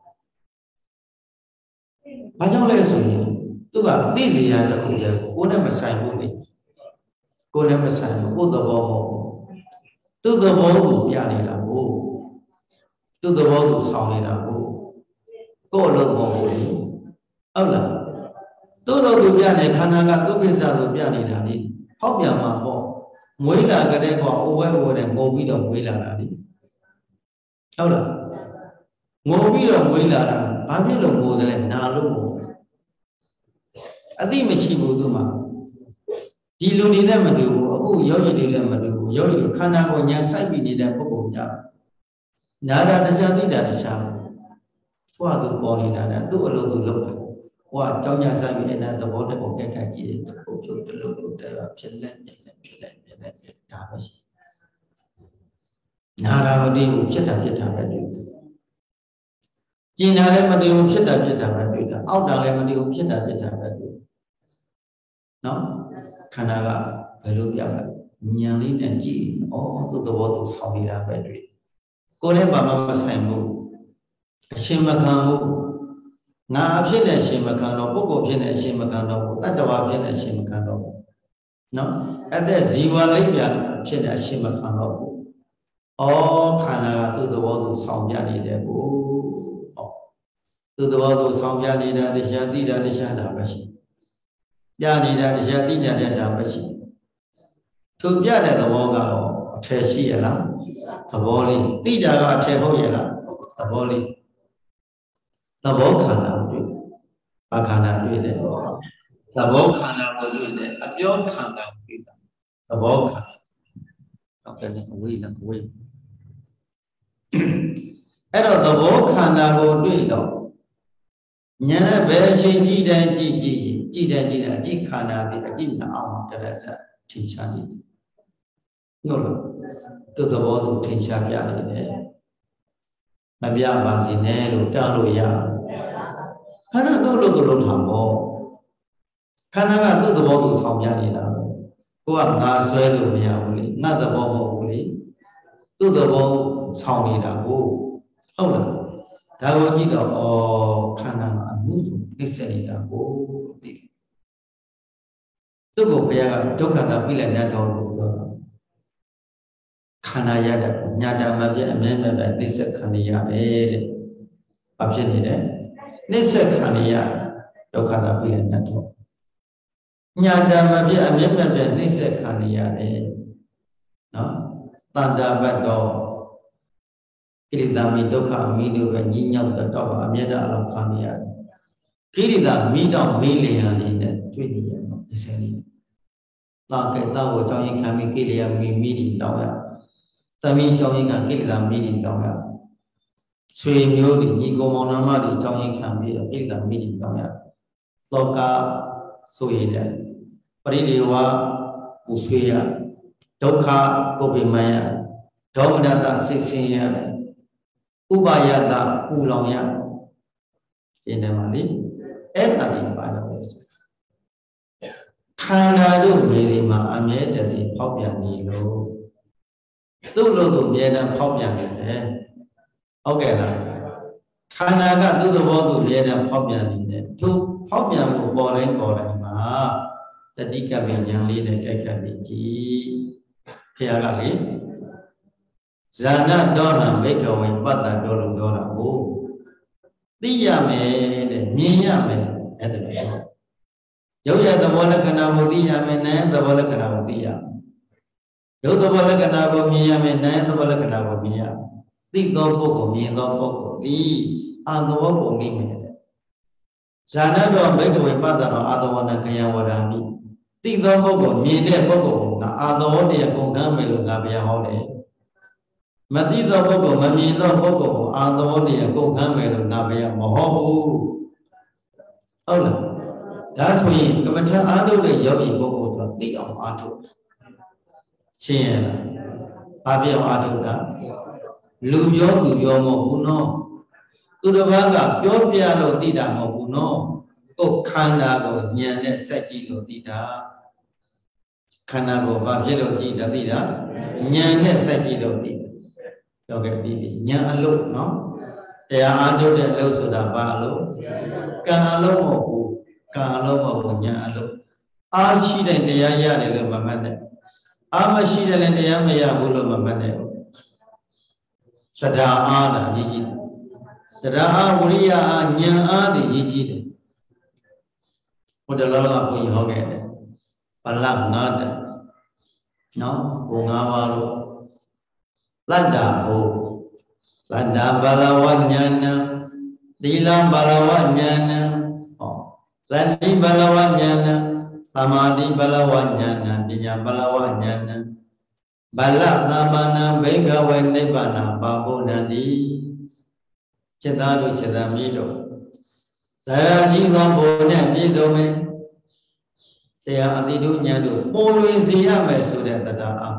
။ဘာကြောင့်လဲဆိုရင်သူကသိစီရတဲ့ခုတည်းကိုယ်နဲ့မဆိုင်ဘူးလေကိုယ်နဲ့မဆိုင်ဘူးကိုယ်သဘောမဟုတ်ဘူးသူ့သဘောကိုပြနေတာကိုသူ့သဘောကိုဆောင်နေတာကိုကိုယ်လုံးမဟုတ်ဘူးလေဟုတ်လားသူ့လိုကိုပြနေခန္ဓာကဒုက္ခိစ္စကိုပြနေတာလေဟောက်ပြန်မှာပေါ့မွေးလာကြတဲ့ကောအိုးဝဲဝဲနဲ့ငုံပြီးတော့မွေးလာတာလေဟုတ်လားငုံပြီးတော့မွေးလာတာဘာဖြစ်လို့ငိုတယ်လဲနာလို့ငိုအတိမရှိဘူးသူမှာဒီလူတွေနဲ့မတူဘူးအခုယောဂီတွေလည်းမတူဘူးယောဂီခန္ဓာကိုညာစိုက်ပြီးနေတဲ့ပုဂ္ဂိုလ်ကြနာတာတရားသိတာတရားဘုရားသူပေါ်နေတာနဲ့သူ့အလုပ်သူလုပ်တာဘုရားကြောင်းကြစိုက်ပြီးအဲ့ဒါသဘောတကိုကဲခတ်ကြည့်တယ်သူ့ပြုတ်တလို့လို့တရားဖြစ်လက်ဖြစ်လက်ဖြစ်လက်ဖြစ်လက်ဒါပဲရှိနာတာမတည်ဘူးဖြစ်တာဖြစ်တာပဲတွေ့ကျင်တာလည်းမတည်ဘူးဖြစ်တာဖြစ်တာပဲတွေ့တာအောက်တာလည်းမတည်ဘူးဖြစ်တာဖြစ်တာပဲတွေ့နော်ခန္ဓာကဘယ်လိုပြလဲဉာဏ်လေးနဲ့ကြည့်ဩသူ့သဘောသူဆောင်နေတာပဲတွေ့ကိုယ်လည်းဘာမှမဆိုင်ဘူးအရှင်မခံဘူးငါအဖြစ်နဲ့အရှင်မခံတော့ပုဂ္ဂိုလ်ဖြစ်နေအရှင်မခံတော့ဘူးတတ္တဝါဖြစ်နေအရှင်မခံတော့ဘူးနော်အဲ့ဒါဇီဝလိပ်ပြဖြစ်နေအရှင်မခံတော့ဘူးဩခန္ဓာကသူ့သဘောသူဆောင်ပြနေတယ်ကိုဩသူ့သဘောသူဆောင်ပြနေတာတရားသိတာတရားတာပဲရှိပြနေတာတရားသိနေတဲ့တာပဲရှိသူပြတဲ့သဘောကတော့အထည်ရှိရလားသဘောလေးသိတာကအထည်ဟုတ်ရလားသဘောလေးသဘောခန္ဓာတွေ့ဘာခန္ဓာတွေ့တယ်သဘောခန္ဓာကိုတွေ့တယ်အပြောခန္ဓာတွေ့တာသဘောခန္ဓာဟုတ်တယ်အဝေးလားအဝေးအဲ့တော့သဘောခန္ဓာကိုတွေ့တော့ဉာဏ်နဲ့ဘယ်အချိန်ကြည့်တိုင်းကြည့်ကြည့်ကြည့်တိုင်းကြည့်တိုင်းအကြည့်ခန္ဓာဒီအကြည့်နာအောင်တရစထင်ရှားနေတယ်ဟုတ်လားသူ့သဘောသူထင်ရှားပြနေတယ်မပြပါစေနဲ့လို့တားလို့ရခန္ဓာသူ့လိုသူ့လိုထားပေါ့ခန္ဓာကသူ့သဘောသူဆောင်ပြနေတာကိုကငါဆွဲလို့မရဘူးလေငါသဘောမဟုတ်ဘူးလေသူ့သဘောဆောင်နေတာကိုဟုတ်လား Dawo ji do oh khana ma anu so nisse ni da ko ti. Tu ko baya ka dukkha ta pi la nyat do lo. Khana ya da nyata ma pya amye ma pya nisse khani ya de de. Ba phit ni de. Nisse khani ya dukkha ta pi la nyat do. Nyata ma pya amye ma pya nisse khani ya de. No? Tanda bat do Kirita mi dukkha mi do be nyi nyau da taw ba amye da alam khani ya. Kirita mi taw mi le ya ni ne twi ni ya no nisse ni. Ta ke ta wo chaw yin khan mi kirita mi mi ni taw ya. Ta mi chaw yin khan kirita mi ni taw ya. Sui myo di nyi ko maung nama di chaw yin khan mi kirita mi ni taw ya. Loka so yi de. Paridewa u sui ya. Dukkha ko be man ya. Domnata sik sin ya. Ubayata u long ya. Ini mali. Eh tadi ba ya be so. Khana do me di ma amye de si phok pyan ni lo. Tu lo tu mye dan phok pyan ni de.ဟုတ်ကဲ့လားခန္ဓာကသူ့သဘောသူလဲတဲ့ဖောက်ပြန်နေတယ်သူဖောက်ပြန်မှုပေါ်တိုင်းပေါ်တိုင်းမှာတတိကပဉ္ဉာဏ်လေးနဲ့တိုက်ကပ်ပြီးကြည်ဖះကလေဇာနတောဟံဘိကဝေပတ္တတော်လို့ပြောတာကိုသိရမယ်တဲ့မြင်ရမယ်အဲ့ဒါလို့ရုပ်ရသဘောလက္ခဏာကိုသိရမယ်နာမ်သဘောလက္ခဏာကိုသိရမယ်ရုပ်သဘောလက္ခဏာကိုမြင်ရမယ်နာမ်သဘောလက္ခဏာကိုမြင်ရမယ်သိသောပုဂ္ဂိုလ်မြင်သောပုဂ္ဂိုလ်ဒီအာသဝပုံလိမ့်မယ်တဲ့ဇာနတော်ဘိကဝေပတ္တတော်အာသဝနာကယဝရဏိသိသောပုဂ္ဂိုလ်မြင်တဲ့ပုဂ္ဂိုလ်ကအာသဝတရားကုန်ကမ်းမယ်လို့ငါဘုရားဟောတယ်မသိသောပုဂ္ဂိုလ်မမြင်သောပုဂ္ဂိုလ်ကိုအာသဝတရားကုန်ကမ်းမယ်လို့ငါဘုရားမဟောဘူးဟုတ်လားဒါဆိုရင်ကမ္မထာအားထုတ်တဲ့ယောဂီပုဂ္ဂိုလ်ဆိုသိအောင်အားထုတ်ရှင်းရလားဘာပြောင်းအားထုတ်တာလူပြောသူပြောမဟုတ်ဘူးနော်သူတစ်ပါးကပြောပြလို့သိတာမဟုတ်ဘူးနော်ကိုယ်ခန္ဓာကိုဉာဏ်နဲ့စက်ကြည့်လို့သိတာခန္ဓာကိုဘာဖြစ်လို့ကြည့်တာသိတာဉာဏ်နဲ့စက်ကြည့်လို့သိတယ်ပြောခဲ့ပြီးပြီဉာဏ်အလုပ်နော်တရားအားထုတ်တဲ့အလုပ်ဆိုတာဘာအလုပ်ကံအလုပ်မဟုတ်ဘူးကံအလုပ်မဟုတ်ဘူးဉာဏ်အလုပ်အားရှိတဲ့တရားရတယ်လို့မမှတ်နဲ့အားမရှိတဲ့လည်းတရားမရဘူးလို့မမှတ်နဲ့တရားအားတာရည်ကြီးတရားအားဝိရိယအားဉာဏ်အားတွေရည်ကြီးတယ်ဟိုတလောကဘုန်းကြီးဟောခဲ့တယ်ပလတ်ငါးတနော်ဘုံငါးပါးလို့လတ္တဘုလတ္တဘလဝဉာဏံသီလဘလဝဉာဏံဟောသတိဘလဝဉာဏံသမာဓိဘလဝဉာဏံပညာဘလဝဉာဏံဘလသမ္မာနံဘိကဝေနိဗ္ဗာနပါဘုဏ္ဏတိจิตသားတို့จิตမီးတို့တရားကြီးသောဘုံနဲ့ပြည့်စုံမယ်တရားအတိတို့ဉာဏ်တို့ပေါ်လွင်စေရမယ်ဆိုတဲ့တရားအား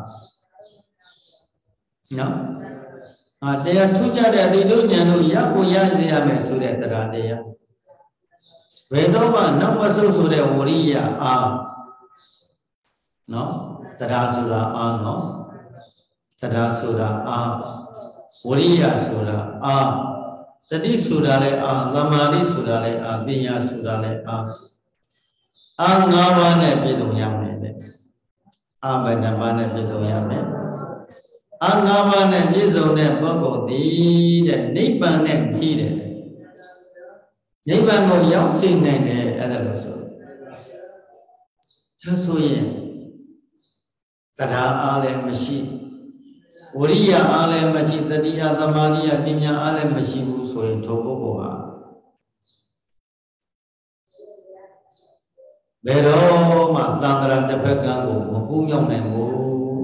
နော်အာတရားထူးခြားတဲ့အတိတို့ဉာဏ်တို့ရကိုရစေရမယ်ဆိုတဲ့တရားတရားဘယ်တော့မှနောက်မဆုတ်ဆိုတဲ့ဝရိယအားနော်တရားဆိုတာအားနော်တရားဆိုတာအားဝရိယဆိုတာအားတတိဆိုတာလည်းအားသမာဓိဆိုတာလည်းအားပညာဆိုတာလည်းအားအားငါးပါးနဲ့ပြည့်စုံရမယ်တဲ့အားဘယ်နှပါးနဲ့ပြည့်စုံရမယ်အားငါးပါးနဲ့ပြည့်စုံတဲ့ပုဂ္ဂိုလ်သည်တဲ့နိဗ္ဗာန်နဲ့ကြီးတယ်နိဗ္ဗာန်ကိုရောက်စေနိုင်တယ်အဲ့ဒါလို့ဆိုဒါဆိုရင်တရားအားလည်းမရှိဝရိယအားလည်းမရှိတတိယသမာဓိယပညာအားလည်းမရှိဘူးဆိုရင်ထိုပုဂ္ဂိုလ်ဟာဘယ်တော့မှသံဃာတစ်ဖက်ကံကိုမကူးမြောက်နိုင်ဘူး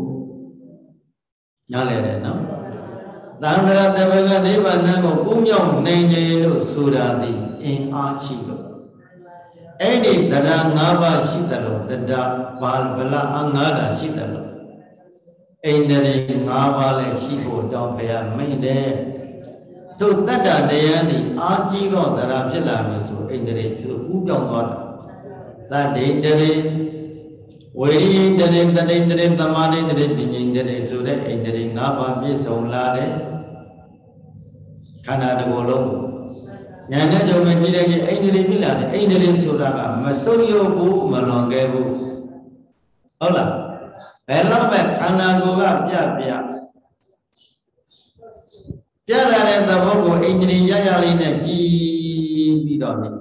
ညားလေတယ်နော်သံဃာတစ်ဖက်ကနိဗ္ဗာန်ကိုကူးမြောက်နိုင်ကြလို့ဆိုတာဒီအင်အားရှိလို့အဲ့ဒီတရား၅ပါးရှိတယ်လို့တရားဘာဗလအငါးတာရှိတယ်လို့အိန္ဒြေ၅ပါးလည်းရှိဖို့တောင်းဖရာမိန့်တယ်တို့တတ္တတရားသည်အာကြီးသောတရားဖြစ်လာပြီဆိုအိန္ဒြေပြုဥပြောင်းသွားတာသတ္တိန္ဒြေဝိရိယန္ဒြေတတိန္ဒြေသမာဓိန္ဒြေပညာန္ဒြေဆိုတဲ့အိန္ဒြေ၅ပါးပြည့်စုံလာတယ် khả năng được bộ lâu nhà này cho mình đi đây anh đi đây biết là anh đi đây số ra mà số yêu cũ mà lòng ghê cũ đó là bé lắm bé khả năng của các bia bia bia ra đây ta bảo của anh đi ra ra lên này chi đi đó này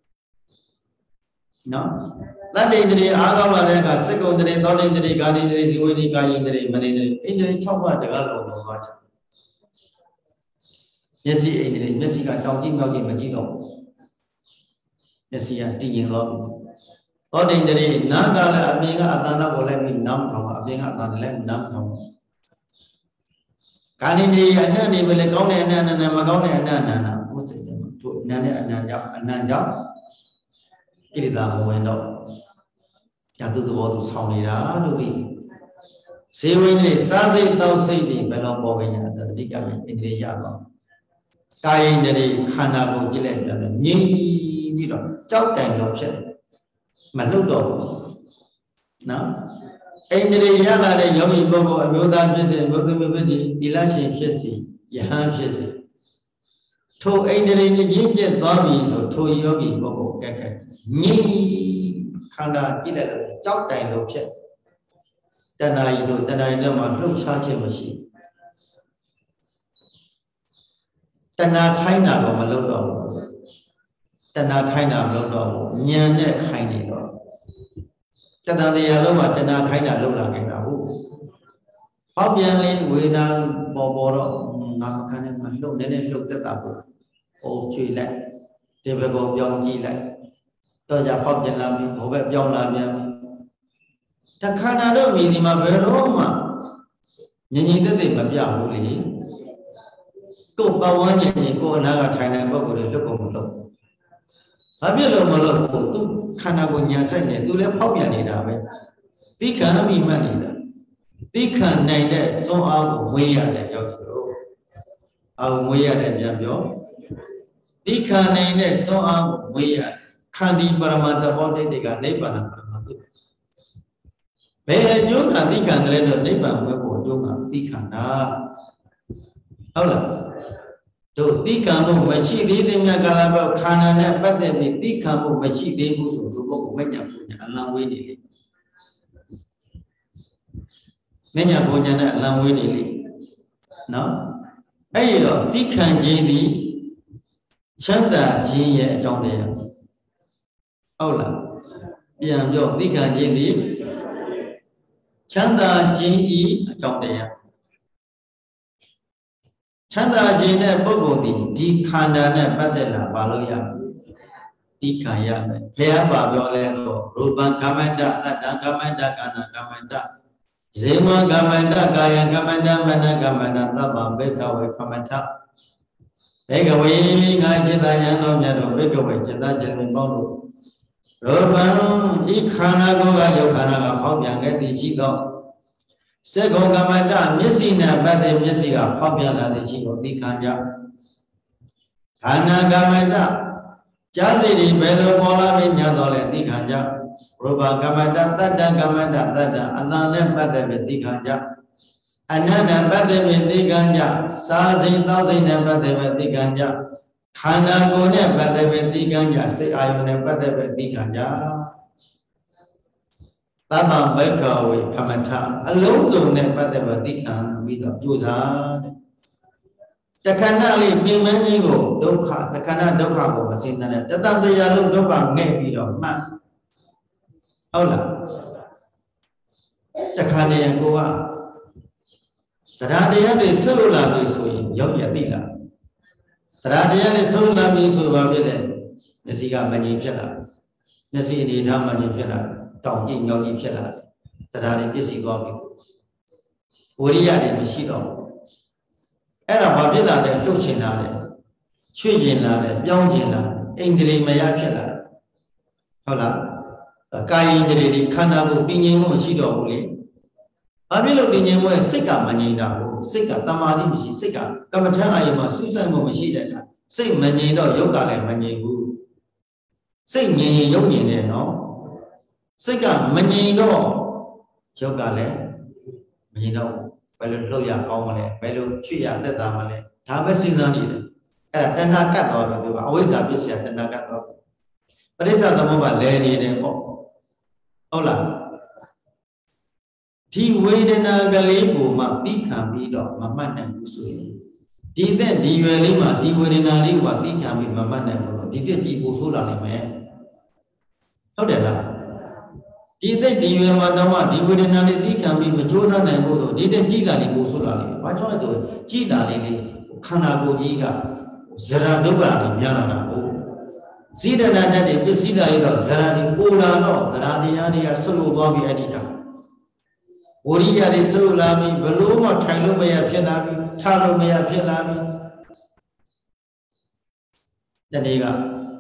nó ta đi đi à các bạn này cả sẽ còn đi đó đi đi cả đi đi gì đi cả gì đi mà đi đi anh đi trong mà được cái lỗ nó quá chậm nhất sĩ anh đi nhất sĩ cả trong kim cao gì mà chỉ đâu nhất sĩ à đi nhiều lắm đó đi đi nãy cái là anh nghe anh ta nói gọi là mình nắm không anh nghe anh ta nói là mình nắm không cái này đi anh này đi về lại câu này anh này mà câu này anh này anh này không sẽ thôi anh này anh này giáo anh này giáo cái gì đó không quen đâu nhà tôi tôi bảo tôi sau này đã được đi xây với này sao thì tao xây thì phải làm bao nhiêu nhà tôi đi cả mình đi ra đó cái này khả năng của chỉ là nhìn như đó cháu cảnh lộn chết mà lúc đó nó anh đi ra là để giống như bao nhiêu nhiều đàn biết gì bao nhiêu biết gì đi là xem biết gì ham biết gì thôi anh đi như gì chứ đó vì số thôi giống như bao nhiêu cái cái nhìn khả năng chỉ là cháu cảnh lộn chết tên này rồi tên này nếu mà lúc sau chơi mà gì tên nào khai nào mà lúc đó tên nào khai nào lúc đó nhà này khai này đó cái thằng thì lúc mà tên nào khai nào lúc là cái nào pháp nhân lên người nào bỏ bỏ đó ngắm cái này mà lúc đến lúc tới tập ô truy lại thì về bộ dòng gì lại tôi giả pháp nhân làm gì hộ vệ dòng làm gì ta khai nào đó vì thì mà về đó mà nhìn nhìn tới thì mà bây giờ vô lý cô bao nhiêu nhìn nhìn cô nào là thay này bao cô để lúc cô một lúc à biết lúc mà lúc cô tôi khả năng của nhà sách này tôi lấy pháp nhà này đã vậy tí khả năng bị mà này đã tí khả này để cho ao quê à để cho ao quê à để cho cho tí khả này để cho ao quê à khả đi paramata bao nhiêu để cả lấy paramata bé nhớ là tí khả này để lấy bằng cái bộ chung là tí khả na đâu là tôi tí khả một mà chỉ đi đến nhà cả là bao khả năng này bắt đầu thì tí khả một mà chỉ đi một số tôi có mấy nhà phụ nhà làm quê đi mấy nhà phụ nhà này làm quê đi nó ấy đó tí khả gì đi chân ta chỉ nhẹ trong đấy đâu là bây giờ cho tí khả gì đi chân ta chỉ ý trong đấy chân ta chỉ này bao gồm thì đi khả năng này bắt đầu là bao lâu ya đi khả ya này phải bảo cho lên đó rupan kamenda tadang kamenda kana kamenda zema kamenda kaya kamenda mana kamenda tabam bekawe kamenda bekawe ngay chỉ ta nhớ đâu nhớ đâu bekawe chỉ ta chỉ mình bao lâu rupan ý khả năng của cái yêu khả năng là học dạng cái gì chỉ đó sẽ có cái mà ta nhất sinh này bắt đầu nhất sinh là pháp nhân là thì chỉ có đi khán giả khả năng cái mà ta chả gì đi về đâu bỏ la bên nhà đó là đi khán giả rồi bằng cái mà ta tất cả cái mà ta tất cả anh ta nên bắt đầu về đi khán giả anh nên bắt đầu về đi khán giả sa sinh tao sinh nên bắt đầu về đi khán giả khả năng của nên bắt đầu về đi khán giả sẽ ai nên bắt đầu về đi khán giả ta mà mấy câu cảm thán anh lâu rồi này bắt đầu đi khám đi đọc chú giá tất cả những lời miên man như của đâu khả tất cả những đâu khả của mình xin này tất cả bây giờ lúc đó bằng nghe đi đó mà đâu là tất cả những cô à tất cả những cái số là cái số giống như thế là tất cả những cái số là cái số bao nhiêu đấy cái gì cả mình nhìn thấy là cái gì đi tham mình nhìn thấy là trọng gì nhau gìဖြစ်လာတယ်တရားတွေပြည့်စည်သွားပြီဝိရိယတွေမရှိတော့အဲ့ဒါဘာဖြစ်လာလဲလှုပ်ချင်လာတယ်ချွေ့ချင်လာတယ်ပြောင်းချင်လာအိန္ဒြေမယဖြစ်လာဟုတ်လားကာယိန္ဒြေတွေခန္ဓာကိုတည်ငြိမ်မှုမရှိတော့ဘူးလေဘာဖြစ်လို့တည်ငြိမ်မှုရဲ့စိတ်ကမငြိမ်တာဘူးစိတ်ကတမာတိမရှိစိတ်ကကမ္မထမ်းအာယုံမှာစူးစိုက်မှုမရှိတဲ့အခါစိတ်မငြိမ်တော့ယုတ်ကလည်းမငြိမ်ဘူးစိတ်ငြိမ်ရင်ယုတ်ငြိမ်တယ်နော်စိတ်ကမငြိမ်တော့ယောဂလည်းမငြိမ်တော့ဘယ်လိုလှုပ်ရကောင်းမလဲဘယ်လိုချွေရသက်သာမလဲဒါပဲစဉ်းစားနေတယ်အဲ့ဒါတဏှာကတ်တော်တယ်သူကအဝိဇ္ဇာပစ္စယတဏှာကတ်တော်ပရိစ္ဆသမုပ္ပါလဲနေတယ်ပေါ့ဟုတ်လားဒီဝေဒနာကလေးကိုမှသိခံပြီးတော့မမှတ်နိုင်ဘူးဆိုရင်ဒီတဲ့ဒီရွယ်လေးမှာဒီဝေဒနာလေးကိုသိခံပြီးမမှတ်နိုင်ဘူးတော့ဒီတဲ့ကြည်ကိုဆိုးလာနိုင်မယ်ဟုတ်တယ်လားဒီတဲ့ဒီရွယ်မှာတော့မှဒီဝေဒနာလေးသိခံပြီးမကြိုးစားနိုင်ဘူးဆိုဒီတဲ့ကြည်တာလေးကိုဆိုးလာလိမ့်မယ်ဘာကြောင့်လဲဆိုကြည်တာလေးလေးခန္ဓာကိုယ်ကြီးကဇရာဒုက္ခတွေများလာတာဟုတ်ဇိဒနာတတ်တဲ့ပစ္စည်းတွေတော့ဇရာတွေပိုလာတော့ဇရာတရားတွေကဆွလို့သွားပြီးအဓိကဝရိယတွေဆွလာပြီးဘလို့မှထိုင်လို့မရဖြစ်လာပြီးထားလို့မရဖြစ်လာပြီးတနေ့က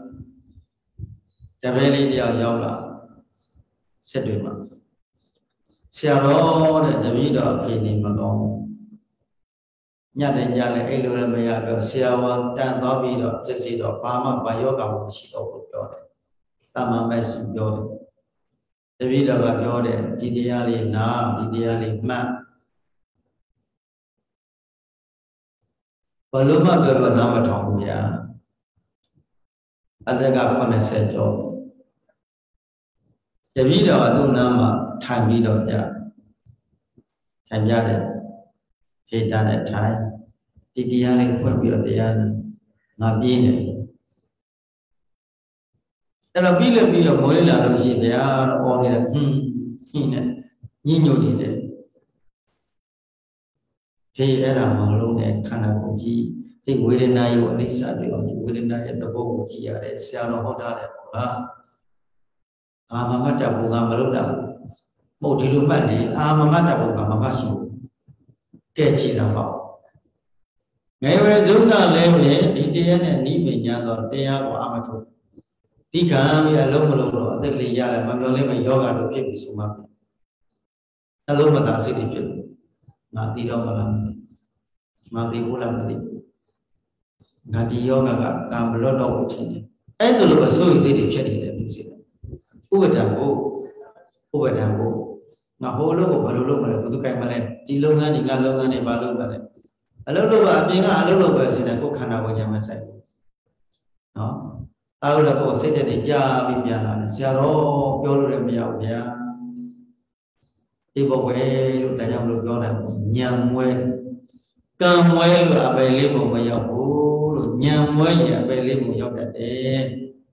တပည့်လေးတယောက်ရောက်လာဆက်တွေမှာဆရာတော်တဲ့တပည့်တော်အဖေနေမကောင်းညတဲ့ညလည်းအဲ့လိုလည်းမရတော့ဆရာဝန်တန်သွားပြီးတော့စစ်စစ်တော့ဘာမှဘာယောဂမရှိတော့ဘူးပြောတယ်တမန်မဲ့စုပြောတယ်တပည့်တော်ကပြောတယ်ဒီတရားလေးနာဒီတရားလေးမှတ်ဘလို့မှပြောလို့နားမထောင်ဘူးဗျာအသက်ကခုနှစ်ဆယ်ကျော်တပည့်တော်အသူနားမှာထိုင်ပြီးတော့ဗျာထိုင်ပြတယ်ဖြေတာနဲ့ထိုင်ဒီတရားလေးဖွင့်ပြီးတော့တရားငါပြေးနေအဲ့တော့ပြီးလို့ပြီးတော့မွေးလာလို့ရှိဗျာတော့အော်နေတယ်ဟွန်းဟင်းနဲ့ညှိညွတ်နေတယ်ဖြေအဲ့ဒါမလုံးနဲ့ခန္ဓာကိုယ်ကြီးဒီဝေဒနာရဲ့အနိစ္စတွေရောဝေဒနာရဲ့သဘောကိုကြည့်ရတယ်ဆရာတော်ဟောထားတယ်ပေါ့လားအာမမတ္တဘုံကမလုံးတာမဟုတ်ဒီလိုမှတ်နေအာမမတ္တဘုံကမမှတ်ရှိဘူးကဲကြည့်တာပေါ့ငယ်ဝဲဒုက္ခလည်းပဲဒီတရားနဲ့နိဗ္ဗာန်ညာတော့တရားကိုအာမထုတ်ဒီကံပြီးအလုံးမလုံးတော့အသက်လေးရတယ်မပြောလေးမယောဂတော့ဖြစ်ပြီဆိုမှအလုံးမသာစိတ်တွေဖြစ်တယ်ငါသိတော့မလားငါသိဘူးလားမသိဘူးငါဒီယောဂကကံမလွတ်တော့ဘူးချင်းတယ်အဲ့ဒါလိုပဲစိုးရိမ်စိတ်တွေဖြစ်နေတယ်သူစိတ်ဥပဒံကိုဥပဒံကိုငါဟိုလုံးကိုဘယ်လိုလုပ်မလဲဘယ်သူကြိုက်မလဲဒီလုပ်ငန်းဒီငါလုပ်ငန်းတွေဘာလုပ်မလဲအလုပ်လုပ်ကအပြင်ကအလုပ်လုပ်ပဲစီတယ်ကိုယ်ခန္ဓာကိုယ်ညာမဆိုင်ဘူးနော်အဲလိုတော့စိတ်တက်တွေကြာပြီးပြန်လာတယ်ဆရာတော်ပြောလို့လည်းမရဘူးဗျာဒီဘဝဲလို့ဒါကြောင့်မလို့ပြောတယ်ညံမွဲကံမွဲလို့အပယ်လေးပုံမရောက်ဘူးလို့ညံမွဲရအပယ်လေးပုံရောက်တတ်တယ်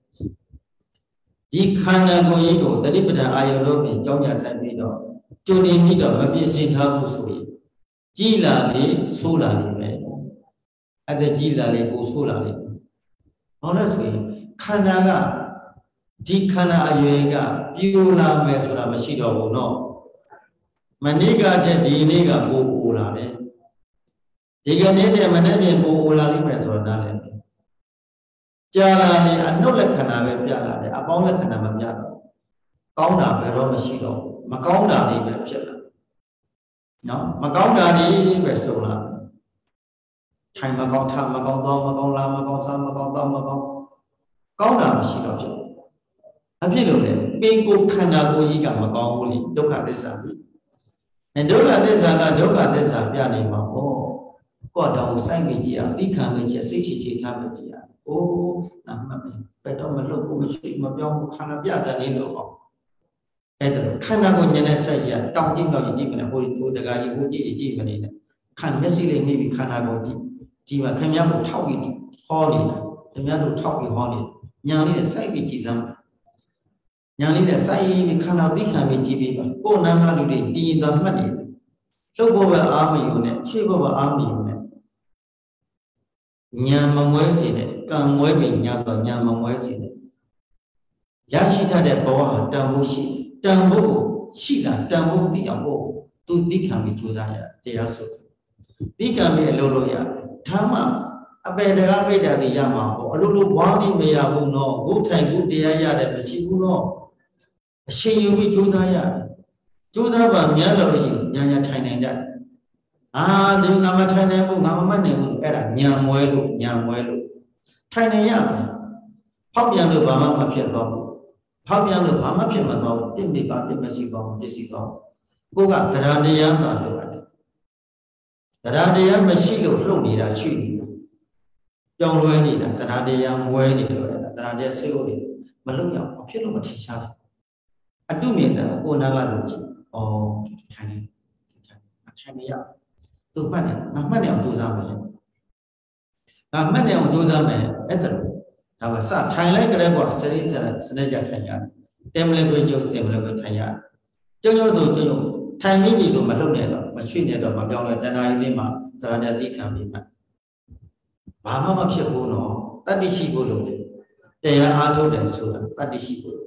ဒီခန္ဓာကိုယ်ကြီးကိုတတိပဌာအာယုလို့ပြင်ကြောင်းကြဆိုင်ပြီးတော့ကြိုတင်ပြီးတော့မပြည့်စုံထားဘူးဆိုရင်ကြည်လာလေဆိုးလာလိမ့်မယ်အဲ့ဒါကြည်လာလေကိုဆိုးလာလိမ့်မယ်ဟောလို့ဆိုရင်ခန္ဓာကဒီခန္ဓာအရွယ်ကပြိုလာမယ်ဆိုတာမရှိတော့ဘူးเนาะမနေ့ကတည်းဒီနေ့ကပို့ပို့လာတယ်ဒီကနေ့တည်းမနေ့ပြင်ပို့ပို့လာလိမ့်မယ်ဆိုတာနားလည်ကြာလာလေအနုလက္ခဏာပဲပြလာတယ်အပေါင်းလက္ခဏာမပြတော့ကောင်းတာဘယ်တော့မရှိတော့မကောင်းတာတွေပဲဖြစ်လာနော်မကောင်းတာတွေပဲဆိုလာထိုင်မကောင်းထားမကောင်းတော့မကောင်းလားမကောင်းစားမကောင်းတော့မကောင်းကောင်းတာမရှိတော့ဖြစ်အဖြစ်လို့လေပင်ကိုခန္ဓာကိုယ်ကြီးကမကောင်းဘူးလေဒုက္ခသစ္စာပြီအဲဒုက္ခသစ္စာကဒုက္ခသစ္စာပြနေမှာဟောကိုယ်တော်စိုက်ကြည့်ကြအောင်သိခံကြည့်စိတ်ချချထားကြည့်ရအိုးနာမပဲဘယ်တော့မလုပ်ဘူးမရှိမပြောင်းဘူးခန္ဓာပြတဲ့နေလို့ပေါ့အဲ့ဒါခန္ဓာကိုယ်ဉာဏ်နဲ့စိုက်ရတောင်းကြည့်တော့ကြည့်မလဲဟိုဒီဟိုတကားကြီးဟိုကြည့်ကြည့်မနေနဲ့ခန္ဓာမျက်စိလေးမိပြီးခန္ဓာကိုယ်ကြည့်ဒီမှာခင်ဗျားကိုထောက်ပြီးဟောနေတာခင်ဗျားတို့ထောက်ပြီးဟောနေဉာဏ်လေးနဲ့စိုက်ပြီးကြည့်စမ်းဉာဏ်လေးနဲ့စိုက်ပြီးခန္ဓာသိခံပြီးကြည့်ပြီးပါကိုယ်နာမလူတွေတည်တော်မှတ်နေတယ်လှုပ်ဖို့ပဲအားမယူနဲ့ရှေ့ဖို့ပဲအားမယူနဲ့ဉာဏ်မမွဲစေနဲ့ကံမွဲပြီးညာတော့ဉာဏ်မမွဲစေနဲ့ရရှိတတ်တဲ့ဘဝဟာတန်ဖိုးရှိတန်ဖိုးကိုရှိတာတန်ဖိုးသိအောင်ဖို့သူသိခံပြီးကြိုးစားရတရားဆိုသိခံပြီးအလုပ်လုပ်ရဓမ္မအပေတကားပိတ်တာတွေရမှာပေါ့အလုပ်လုပ်ဝါးပြီးမရဘူးနော်ဘုထိုင်ခုတရားရတယ်မရှိဘူးနော်အရှင်ယူပြီးကြိုးစားရတယ်ကြိုးစားပါများလို့ညာညာထိုင်နိုင်တတ်အာဒီငါမထိုင်နိုင်ဘူးငါမမှတ်နိုင်ဘူးအဲ့ဒါညာမွဲလို့ညာမွဲလို့ထိုင်နိုင်ရမယ်ဖောက်ပြန်လို့ဘာမှမဖြစ်တော့ဘူးဖောက်ပြန်လို့ဘာမှဖြစ်မတော့ဘူးပြစ်မိပါပြစ်မရှိတော့ဘူးပြစ်စီတော့ကိုကသရတရားသာလို့ရတယ်သရတရားမရှိလို့လှုပ်နေတာရှိနေတာပြောင်းလဲနေတာတရားတရားမွဲနေလို့အဲ့ဒါတရားတရားစိတ်လို့မလုံရအောင်ဖြစ်လို့မထင်ရှားဘူးအတုမြင်တဲ့ကိုနာကလို့ကြည့်ဩထိုင်နေထိုင်နေရသူမှတ်နေငါမှတ်နေအောင်ကြိုးစားမယ်ငါမှတ်နေအောင်ကြိုးစားမယ်အဲ့ဒါဒါပါစထိုင်လိုက်ကြတဲ့ကွာစရိစစနေကြထိုင်ရတယ်တဲမလဲကိုညုတ်တဲမလဲကိုထိုင်ရတယ်ကျုံညုတ်ဆိုကျုံညုတ်ထိုင်ပြီးပြီဆိုမလှုပ်နဲ့တော့မရွှေ့နဲ့တော့မပြောင်းလဲတဏှာကြီးလေးမှာတရားနဲ့သိခံပြီးမှဘာမှမဖြစ်ဘူးနော်တတ္တိရှိဖို့လို့တရားအားထုတ်တယ်ဆိုတာတတ္တိရှိဖို့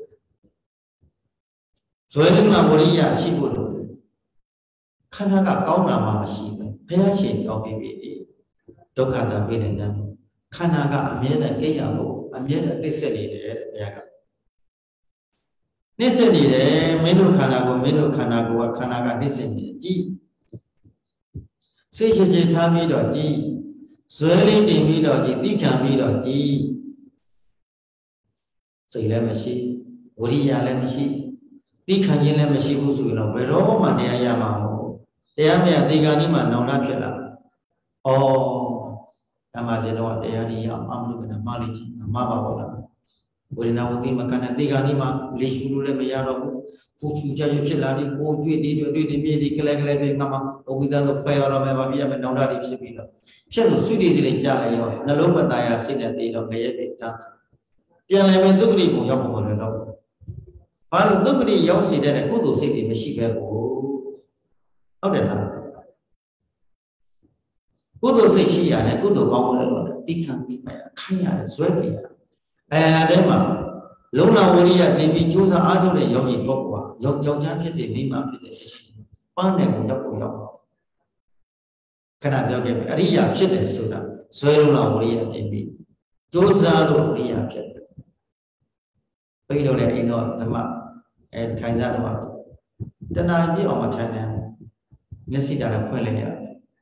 ဇွဲလုံနာဝရိယရှိဖို့လို့ခန္ဓာကကောင်းတာမှမရှိဘူးဘုရားရှင်ကြောင်းပြီးပြီဒုက္ခတာပြည့်နေတဲ့ခန္ဓာကအမြဲတမ်းအိပ်ရဖို့အမြဲတမ်းနှိမ့်ဆက်နေတယ်ဘုရားကနှိမ့်ဆက်နေတယ်မင်းတို့ခန္ဓာကိုမင်းတို့ခန္ဓာကိုခန္ဓာကနှိမ့်ဆက်နေတယ်ကြည်စိတ်ချေချေထားပြီးတော့ကြည်ဇွဲလေးတင်ပြီးတော့ကြည်သိခံပြီးတော့ကြည်စိတ်လည်းမရှိဝိရိယလည်းမရှိသိခံခြင်းလည်းမရှိဘူးဆိုရင်တော့ဘယ်တော့မှတရားရမှာမဟုတ်တရားမြတ်ဒီကနေ့မှနောင်တဖြစ်လာဩဓမ္မကျေတော့တရားဒီရအောင်လို့ကမှလေးချင်းမပါပါလားဝေဒနာဝတိမကနဲ့ဒီကနေ့မှလေရှူလို့လည်းမရတော့ဘူးပူချူကြရဖြစ်လာပြီးပိုတွေ့ဒီတွေ့ဒီမြေဒီကလေးကလေးပဲငါမှဥပိသဆိုဖယ်ရတော့မယ်ဗာပြရမယ်နောင်တတွေဖြစ်ပြီးတော့ဖြစ်ဆိုဆွေတွေတွေကြားလိုက်ရောနှလုံးမသားရစိတ်နဲ့သေးတော့ငရဲပြေတာပြန်လည်းပဲဒုက္ခရိပုံရောက်ပေါ်တယ်တော့ဘာလို့ဒုက္ခရိရောက်စေတဲ့ကုသိုလ်စိတ်တွေမရှိပဲကိုဟုတ်တယ်လားကုသိုလ်စိတ်ရှိရတယ်ကုသိုလ်ကောင်းတယ်လို့တိခံပြီးမှခိုင်းရတယ်ဇွဲပြရအဲဒီမှာလုံလဝရိယတင်ပြီးကြိုးစားအားထုတ်တဲ့ယောဂီပုဂ္ဂိုလ်ကယောက်ျောက်ချမ်းဖြစ်တဲ့မိမဖြစ်တဲ့ပန်းတယ်ကိုရောက်ကိုရောက်ခဏပြောခဲ့ပြီအရိယာဖြစ်တယ်ဆိုတာဇွဲလုံလဝရိယတင်ပြီးကြိုးစားလို့အရိယာဖြစ်တယ်ဘိတို့လည်းအိမ်တော့ဓမ္မအဲထိုင်စားတော့တဏှာပြည့်အောင်မထိုင်နိုင်မျက်စိတာလည်းဖွင့်လိုက်ရတယ်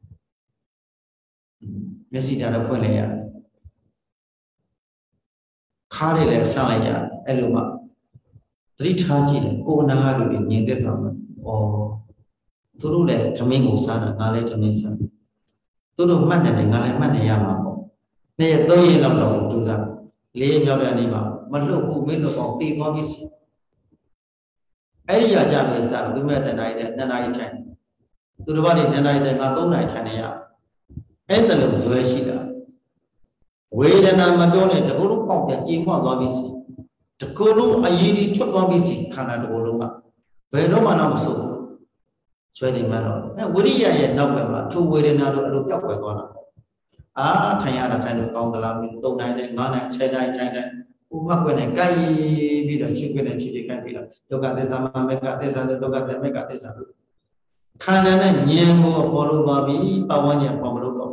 မျက်စိတာလည်းဖွင့်လိုက်ရတယ်ခါးတွေလည်းဆန့်လိုက်ရတယ်အဲ့လိုမှသတိထားကြည့်တယ်ကိုယ်နာကလူတွေမြင်သက်သွားမှာဩသူတို့လည်းဓမင်းကိုစားတာငါလည်းဓမင်းစားသူတို့မှတ်တယ်ငါလည်းမှတ်နေရမှာပေါ့နေ့ရက်သုံးရက်လောက်တော့ကြိုးစားလေးရက်မြောက်တဲ့နေ့မှာမလှုပ်ဘူးမင်းတို့ကောင်တည်သွားပြီစီအဲ့ဒီရကြမယ်စားသူမဲ့တနိုင်တဲ့နှစ်နာရီထိုင်သူတို့ဘာတွေနှစ်နာရီတိုင်ငါသုံးနာရီထိုင်နေရအဲ့ဒါလို့ဇွဲရှိတာဝေဒနာမပြောနဲ့တကူလုံးပေါက်ပြကြေခွသွားပြီစီတကူလုံးအရေးကြီးထွက်သွားပြီစီခန္ဓာတကူလုံးကဘယ်တော့မှတော့မဆုတ်ဘူးဆွဲနေမှတော့အဲဝိရိယရဲ့နောက်ကမှာထိုဝေဒနာတို့အဲ့လိုပျောက်ကွယ်သွားတာအာထိုင်ရတာထိုင်လို့ကောင်းသလားမသိသုံးနိုင်တယ်ငါးနိုင်ဆယ်နိုင်ထိုင်တယ်ဥမကွယ်နဲ့ကြိုက်ပြီးတော့ရှုခွင့်နဲ့ခြေခြေခိုင်းပြီးတော့ဒုက္ခသစ္စာမမေကသစ္စာဒုက္ခသမေကသစ္စာခန္ဓာနဲ့ဉာဏ်ကိုပေါ်လို့ပါပြီပဝန်းကျင်ပေါ်မလို့တော့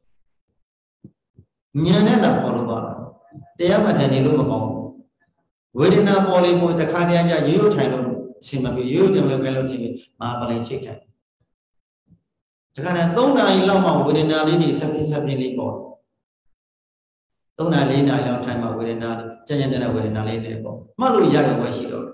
ဉာဏ်နဲ့သာပေါ်လို့ပါတရားမှထိုင်နေလို့မကောင်းဘူးဝေဒနာပေါ်လေပေါ်တခါတည်းကျရိုးရိုးထိုင်လို့အဆင်မပြေရိုးရိုးတယ်လို့ကြလို့ချင်းမာပလင်ချိတ်ထိုင်တခါတည်းသုံးနာရီလောက်မှဝေဒနာလေးတွေဆက်ပြီးဆက်ပြီးလေးပေါ်သုံးနာလေးနာရီလောက်ထိုင်မှဝေဒနာကြံ့ကြံ့တဲ့ဝေဒနာလေးတွေပေါ်မှတ်လို့ရတဲ့ဝဲရှိတော့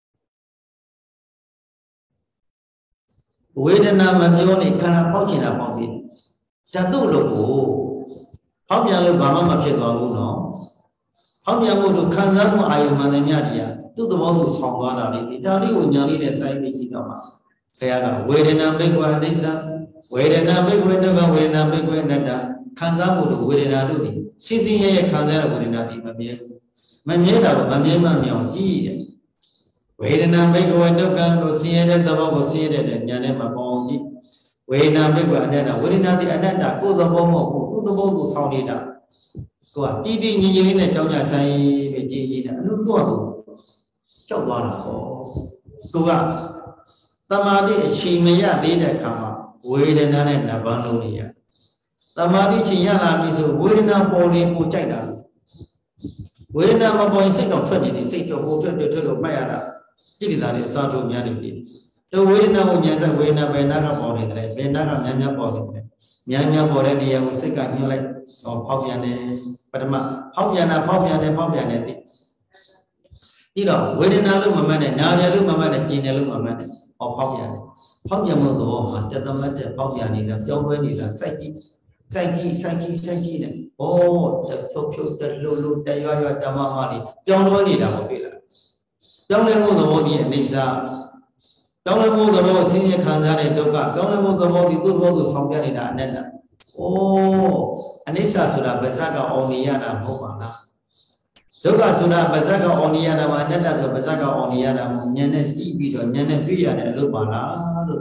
ဝေဒနာမပြောနဲ့ခန္ဓာပေါက်ချင်တာပေါက်ပြီဇတ်တို့လို့ကိုဟောက်ပြန်လို့ဘာမှမဖြစ်သွားဘူးနော်ဟောက်ပြန်ဖို့တို့ခံစားမှုအာယုံမှန်တယ်မြတ်တရားသူ့သဘောသူဆောင်သွားတာလေဒီတာလေးကိုညာလေးနဲ့စိုင်းပြီးကြည့်တော့မှာဘုရားကဝေဒနာဘိက္ခွာအိစ္ဆဝေဒနာဘိက္ခွေဒုက္ခဝေဒနာဘိက္ခွေအနတ္တခံစားမှုတို့ဝေဒနာတို့ဒီစီစီရဲ့ရဲ့ခံစားရဝေဒနာဒီမမြဲမမြဲတာကိုမမြဲမှမြောင်ကြည့်တယ်ဝေဒနာဘိက္ခဝေဒုက္ခကိုဆင်းရဲတဲ့သဘောကိုဆင်းရဲတဲ့ဉာဏ်နဲ့မပေါအောင်ကြည့်ဝေဒနာဘိက္ခဝေအနတ္တဝေဒနာဒီအနတ္တကိုယ်သဘောမဟုတ်ဘူးသူ့သဘောကိုဆောင်းနေတာကိုကတီးတီးငြင်းငြင်းလေးနဲ့ကြောင်းကြဆိုင်ပဲကြည်ကြည်တာအလို့တော့ကြောက်သွားတာပေါ့ကိုကတမာတိအချိန်မရသေးတဲ့အခါမှာဝေဒနာနဲ့နဗန်းလုံးနေရတမာတိချိန်ရလာပြီဆိုဝေဒနာပေါ်ရင်ကိုကြိုက်တာဝေဒနာမပေါ်ရင်စိတ်တော့ထွက်နေတယ်စိတ်တော့ဟိုထွက်ထွက်ထွက်လို့မှတ်ရတာကိလေသာတွေစားထုတ်များနေပြီတို့ဝေဒနာကိုဉာဏ်ဆက်ဝေဒနာပဲနာကပေါ်နေတယ်ဘယ်နာကများများပေါ်နေတယ်များများပေါ်တဲ့နေရာကိုစိတ်ကညှို့လိုက်ဟောဖောက်ပြန်တယ်ပထမဖောက်ပြန်တာဖောက်ပြန်တယ်ဖောက်ပြန်တယ်ဒီပြီးတော့ဝေဒနာလို့မမှတ်နဲ့နာတယ်လို့မမှတ်နဲ့ကျင်တယ်လို့မမှတ်နဲ့ဟောဖောက်ပြန်တယ်ဖောက်ပြန်မှုသဘောမှာတသမတ်တဲ့ဖောက်ပြန်နေတာကြောင်းပွဲနေတာစိုက်ကြည့် Saiki saiki saiki này, oh, chợt chợt chợt chợt lù lù chợt yo yo chợt ma ma đi, trong đó đi đâu có biết là, trong đó có đâu đi anh sa, trong đó có đâu sinh nhật khán giả này đâu cả, trong đó có đâu đi tu tu tu xong cái này đã nên là, oh, anh sa sudah besar cái onia đã không mà na, đâu cả sudah besar cái onia đã mà nên là sudah besar cái onia đã, nhân nên chỉ biết rồi nhân nên tuy là để lúc mà là lúc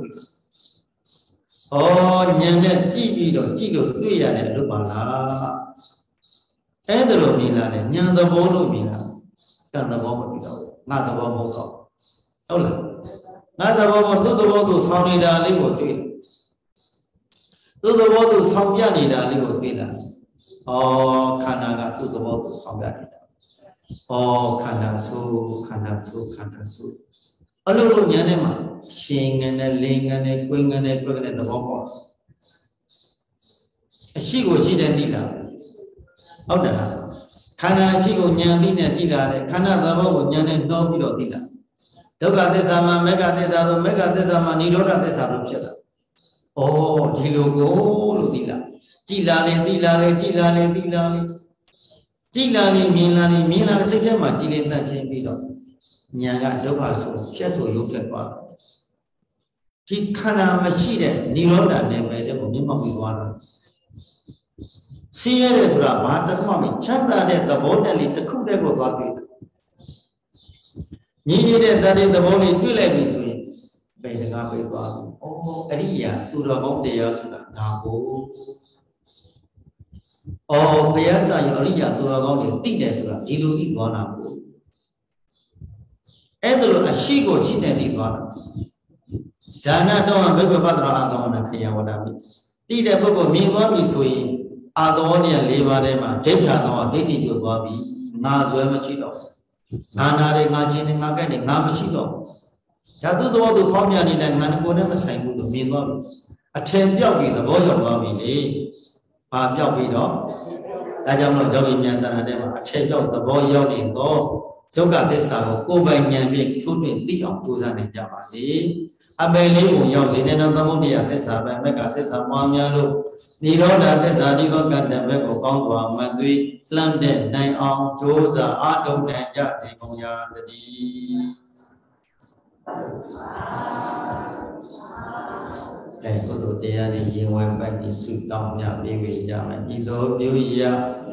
oh, nhân nên chỉ biết rồi chỉ được tuy là để lúc mà là cái đó là gì là nhân đó bao lâu gì là cái đó bao nhiêu đâu, ngã đó bao nhiêu đâu, đâu là ngã đó bao nhiêu tôi bao nhiêu sau này là lấy một tuy tôi tôi bao nhiêu sau kia này là lấy một tuy là oh, khả năng là tôi tôi bao nhiêu sau kia này oh, khả năng số khả năng số khả năng số ở lúc lúc nhớ này mà xin cái này linh cái này quên cái này quên cái này đó bao nhiêu sĩ của sĩ đến đi là ông đó là khả năng sĩ của nhà đi này đi là đấy khả năng đó bao của nhà này nó bị đổ đi là đâu cả thế sao mà mấy cả thế sao đâu mấy cả thế sao mà đi đâu ra thế sao đâu biết là oh đi đâu go đâu đi là chỉ là lên đi là lên chỉ là lên đi là lên chỉ là lên miền là lên miền là lên sẽ mà chỉ lên ta sẽ bị đổ nhà cái đâu cả số sẽ số yếu kết quả chỉ khả năng mà sĩ đấy đi đâu ra này về đấy cũng như mong bị qua rồi Siya re sura ma takma mi chanda de tabo de li takhu de ko twa twi Nyi nyi de ta de tabo li twi lai bi so yin bai da ga bai twa oh ariya tu ro bong de ya sura na ko oh baya sa yi ariya tu ro bong de ti de sura di lo ti twa na ko ai da lo a shi ko shi de ti twa na jana taw ma bhagavad padra a taw na khaya wada mi ti de phut ko min twa bi so yin a taw ne le ba de ma dai cha taw dai ti jo twa bi na zwe ma chi do ngà na de ngà chin de ngà kai de ngà ma chi do ya tu taw tu phom ya ni de ngà ko ne ma sai bu do min twa bi a then pyauk bi thabo yauk twa bi le ba pyauk bi do da jaung lo yogi nyan sana de ma a then pyauk thabo yauk ni doဒုက္ခသစ္စာကိုကိုယ်ပိုင်ဉာဏ်ဖြင့်ထုထွင်းသိအောင်ကြိုးစားနိုင်ကြပါစေ။အပေလေးကိုရောက်စေတဲ့သောသမုဒ္ဒရာသစ္စာပဲမက္ခသစ္စာပွားများလို့និရောဓသစ္စာဒီသောကတ္တဘက်ကိုကောင်းစွာမှတ်သွေးလှမ်းတဲ့နိုင်အောင်ကြိုးစားအားထုတ်နိုင်ကြစေကုန်ရာတည်း။အဲကုသိုလ်တရားနဲ့ရင်ဝင်ပိုက်ပြီးဆုတောင်းမြတ်ပေးဝေကြမယ်။ဤသို့ပြုရာ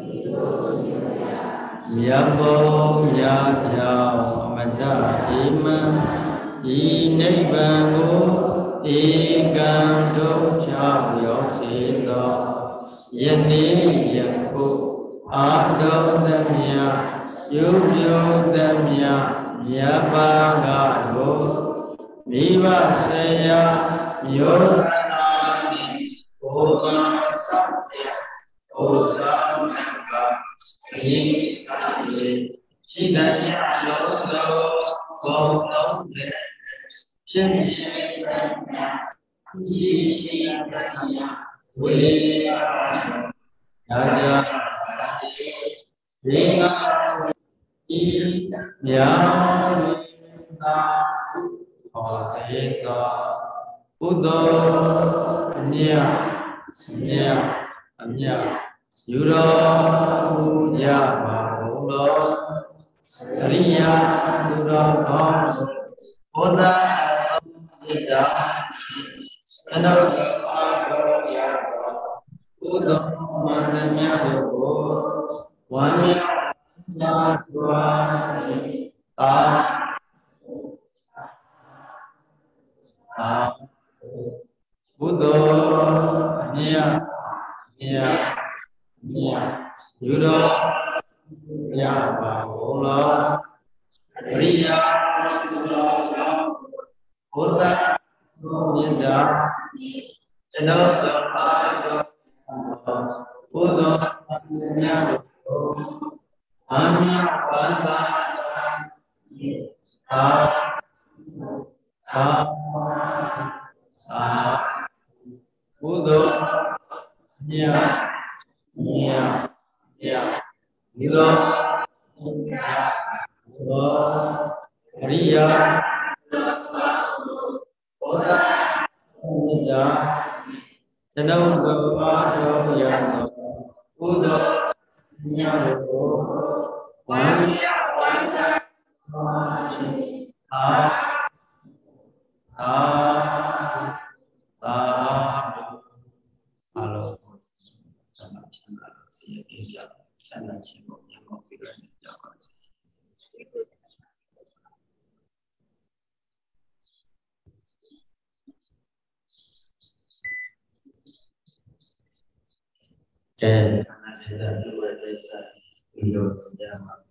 မြတ်ဘုံမြတ်ကြောင့်အမတ္တအိမံဤနိဗ္ဗာန်ကိုဧကံဒုက္ခရောက်စေသောယနေ့ယခုအာထုသမြယုပြုသမြမြတ်ပါကကိုမိဘဆေယမျိုးသနာတိဘုရားဆောက်တဲ့ဘုရားမြတ်ကဤသာရေရှိတဲ့လောသောဘုံလုံးတဲ့ဖြစ်ဖြစ်တဲ့ရှိရှိတဲ့ဝေယာရာဇာဒီငါဤညာသာဟောစေသောကုသိုလ်အမြတ်မြတ်အမြတ်ယူတော်မူကြပါဘုလောအရိယာသူတော်ကောင်းဘုရားဣဒ္ဓအနုတ္တအာတော်ရတော်ကုသိုလ်မန္တမြတ်တို့ကိုဝမ်းမြောက်သာထွားခြင်းသာအာဘုဒ္ဓမြတ်မြတ်မြတ်ယူတော်ရပါဘုလောအရိယာသူတော်ကောင်းဘုရားမြတ်တာကျွန်တော်တို့အားတော်ဘုသောမြတ်တို့အမြတ်ပါသာသာသာသာဘုသောမြတ်မြတ်မြတ်ဒီလိုဘောအရိယာဘုရားမြတ်တာကျွန်ုပ်တို့အားထုတ်ရသောကုသိုလ်မြတ်ကိုဝမ်းမြောက်ဝမ်းသာပါခြင်းအာအာသာအလုံးဆန္ဒချမ်းသာလို့စီရင်ပြချမ်းသာခြင်းကိုမြတ်မောပြီးတော့ကြပါစေကဲခန္ဓာဒေသလူဝေကိစ္စဒီလိုကြမှာ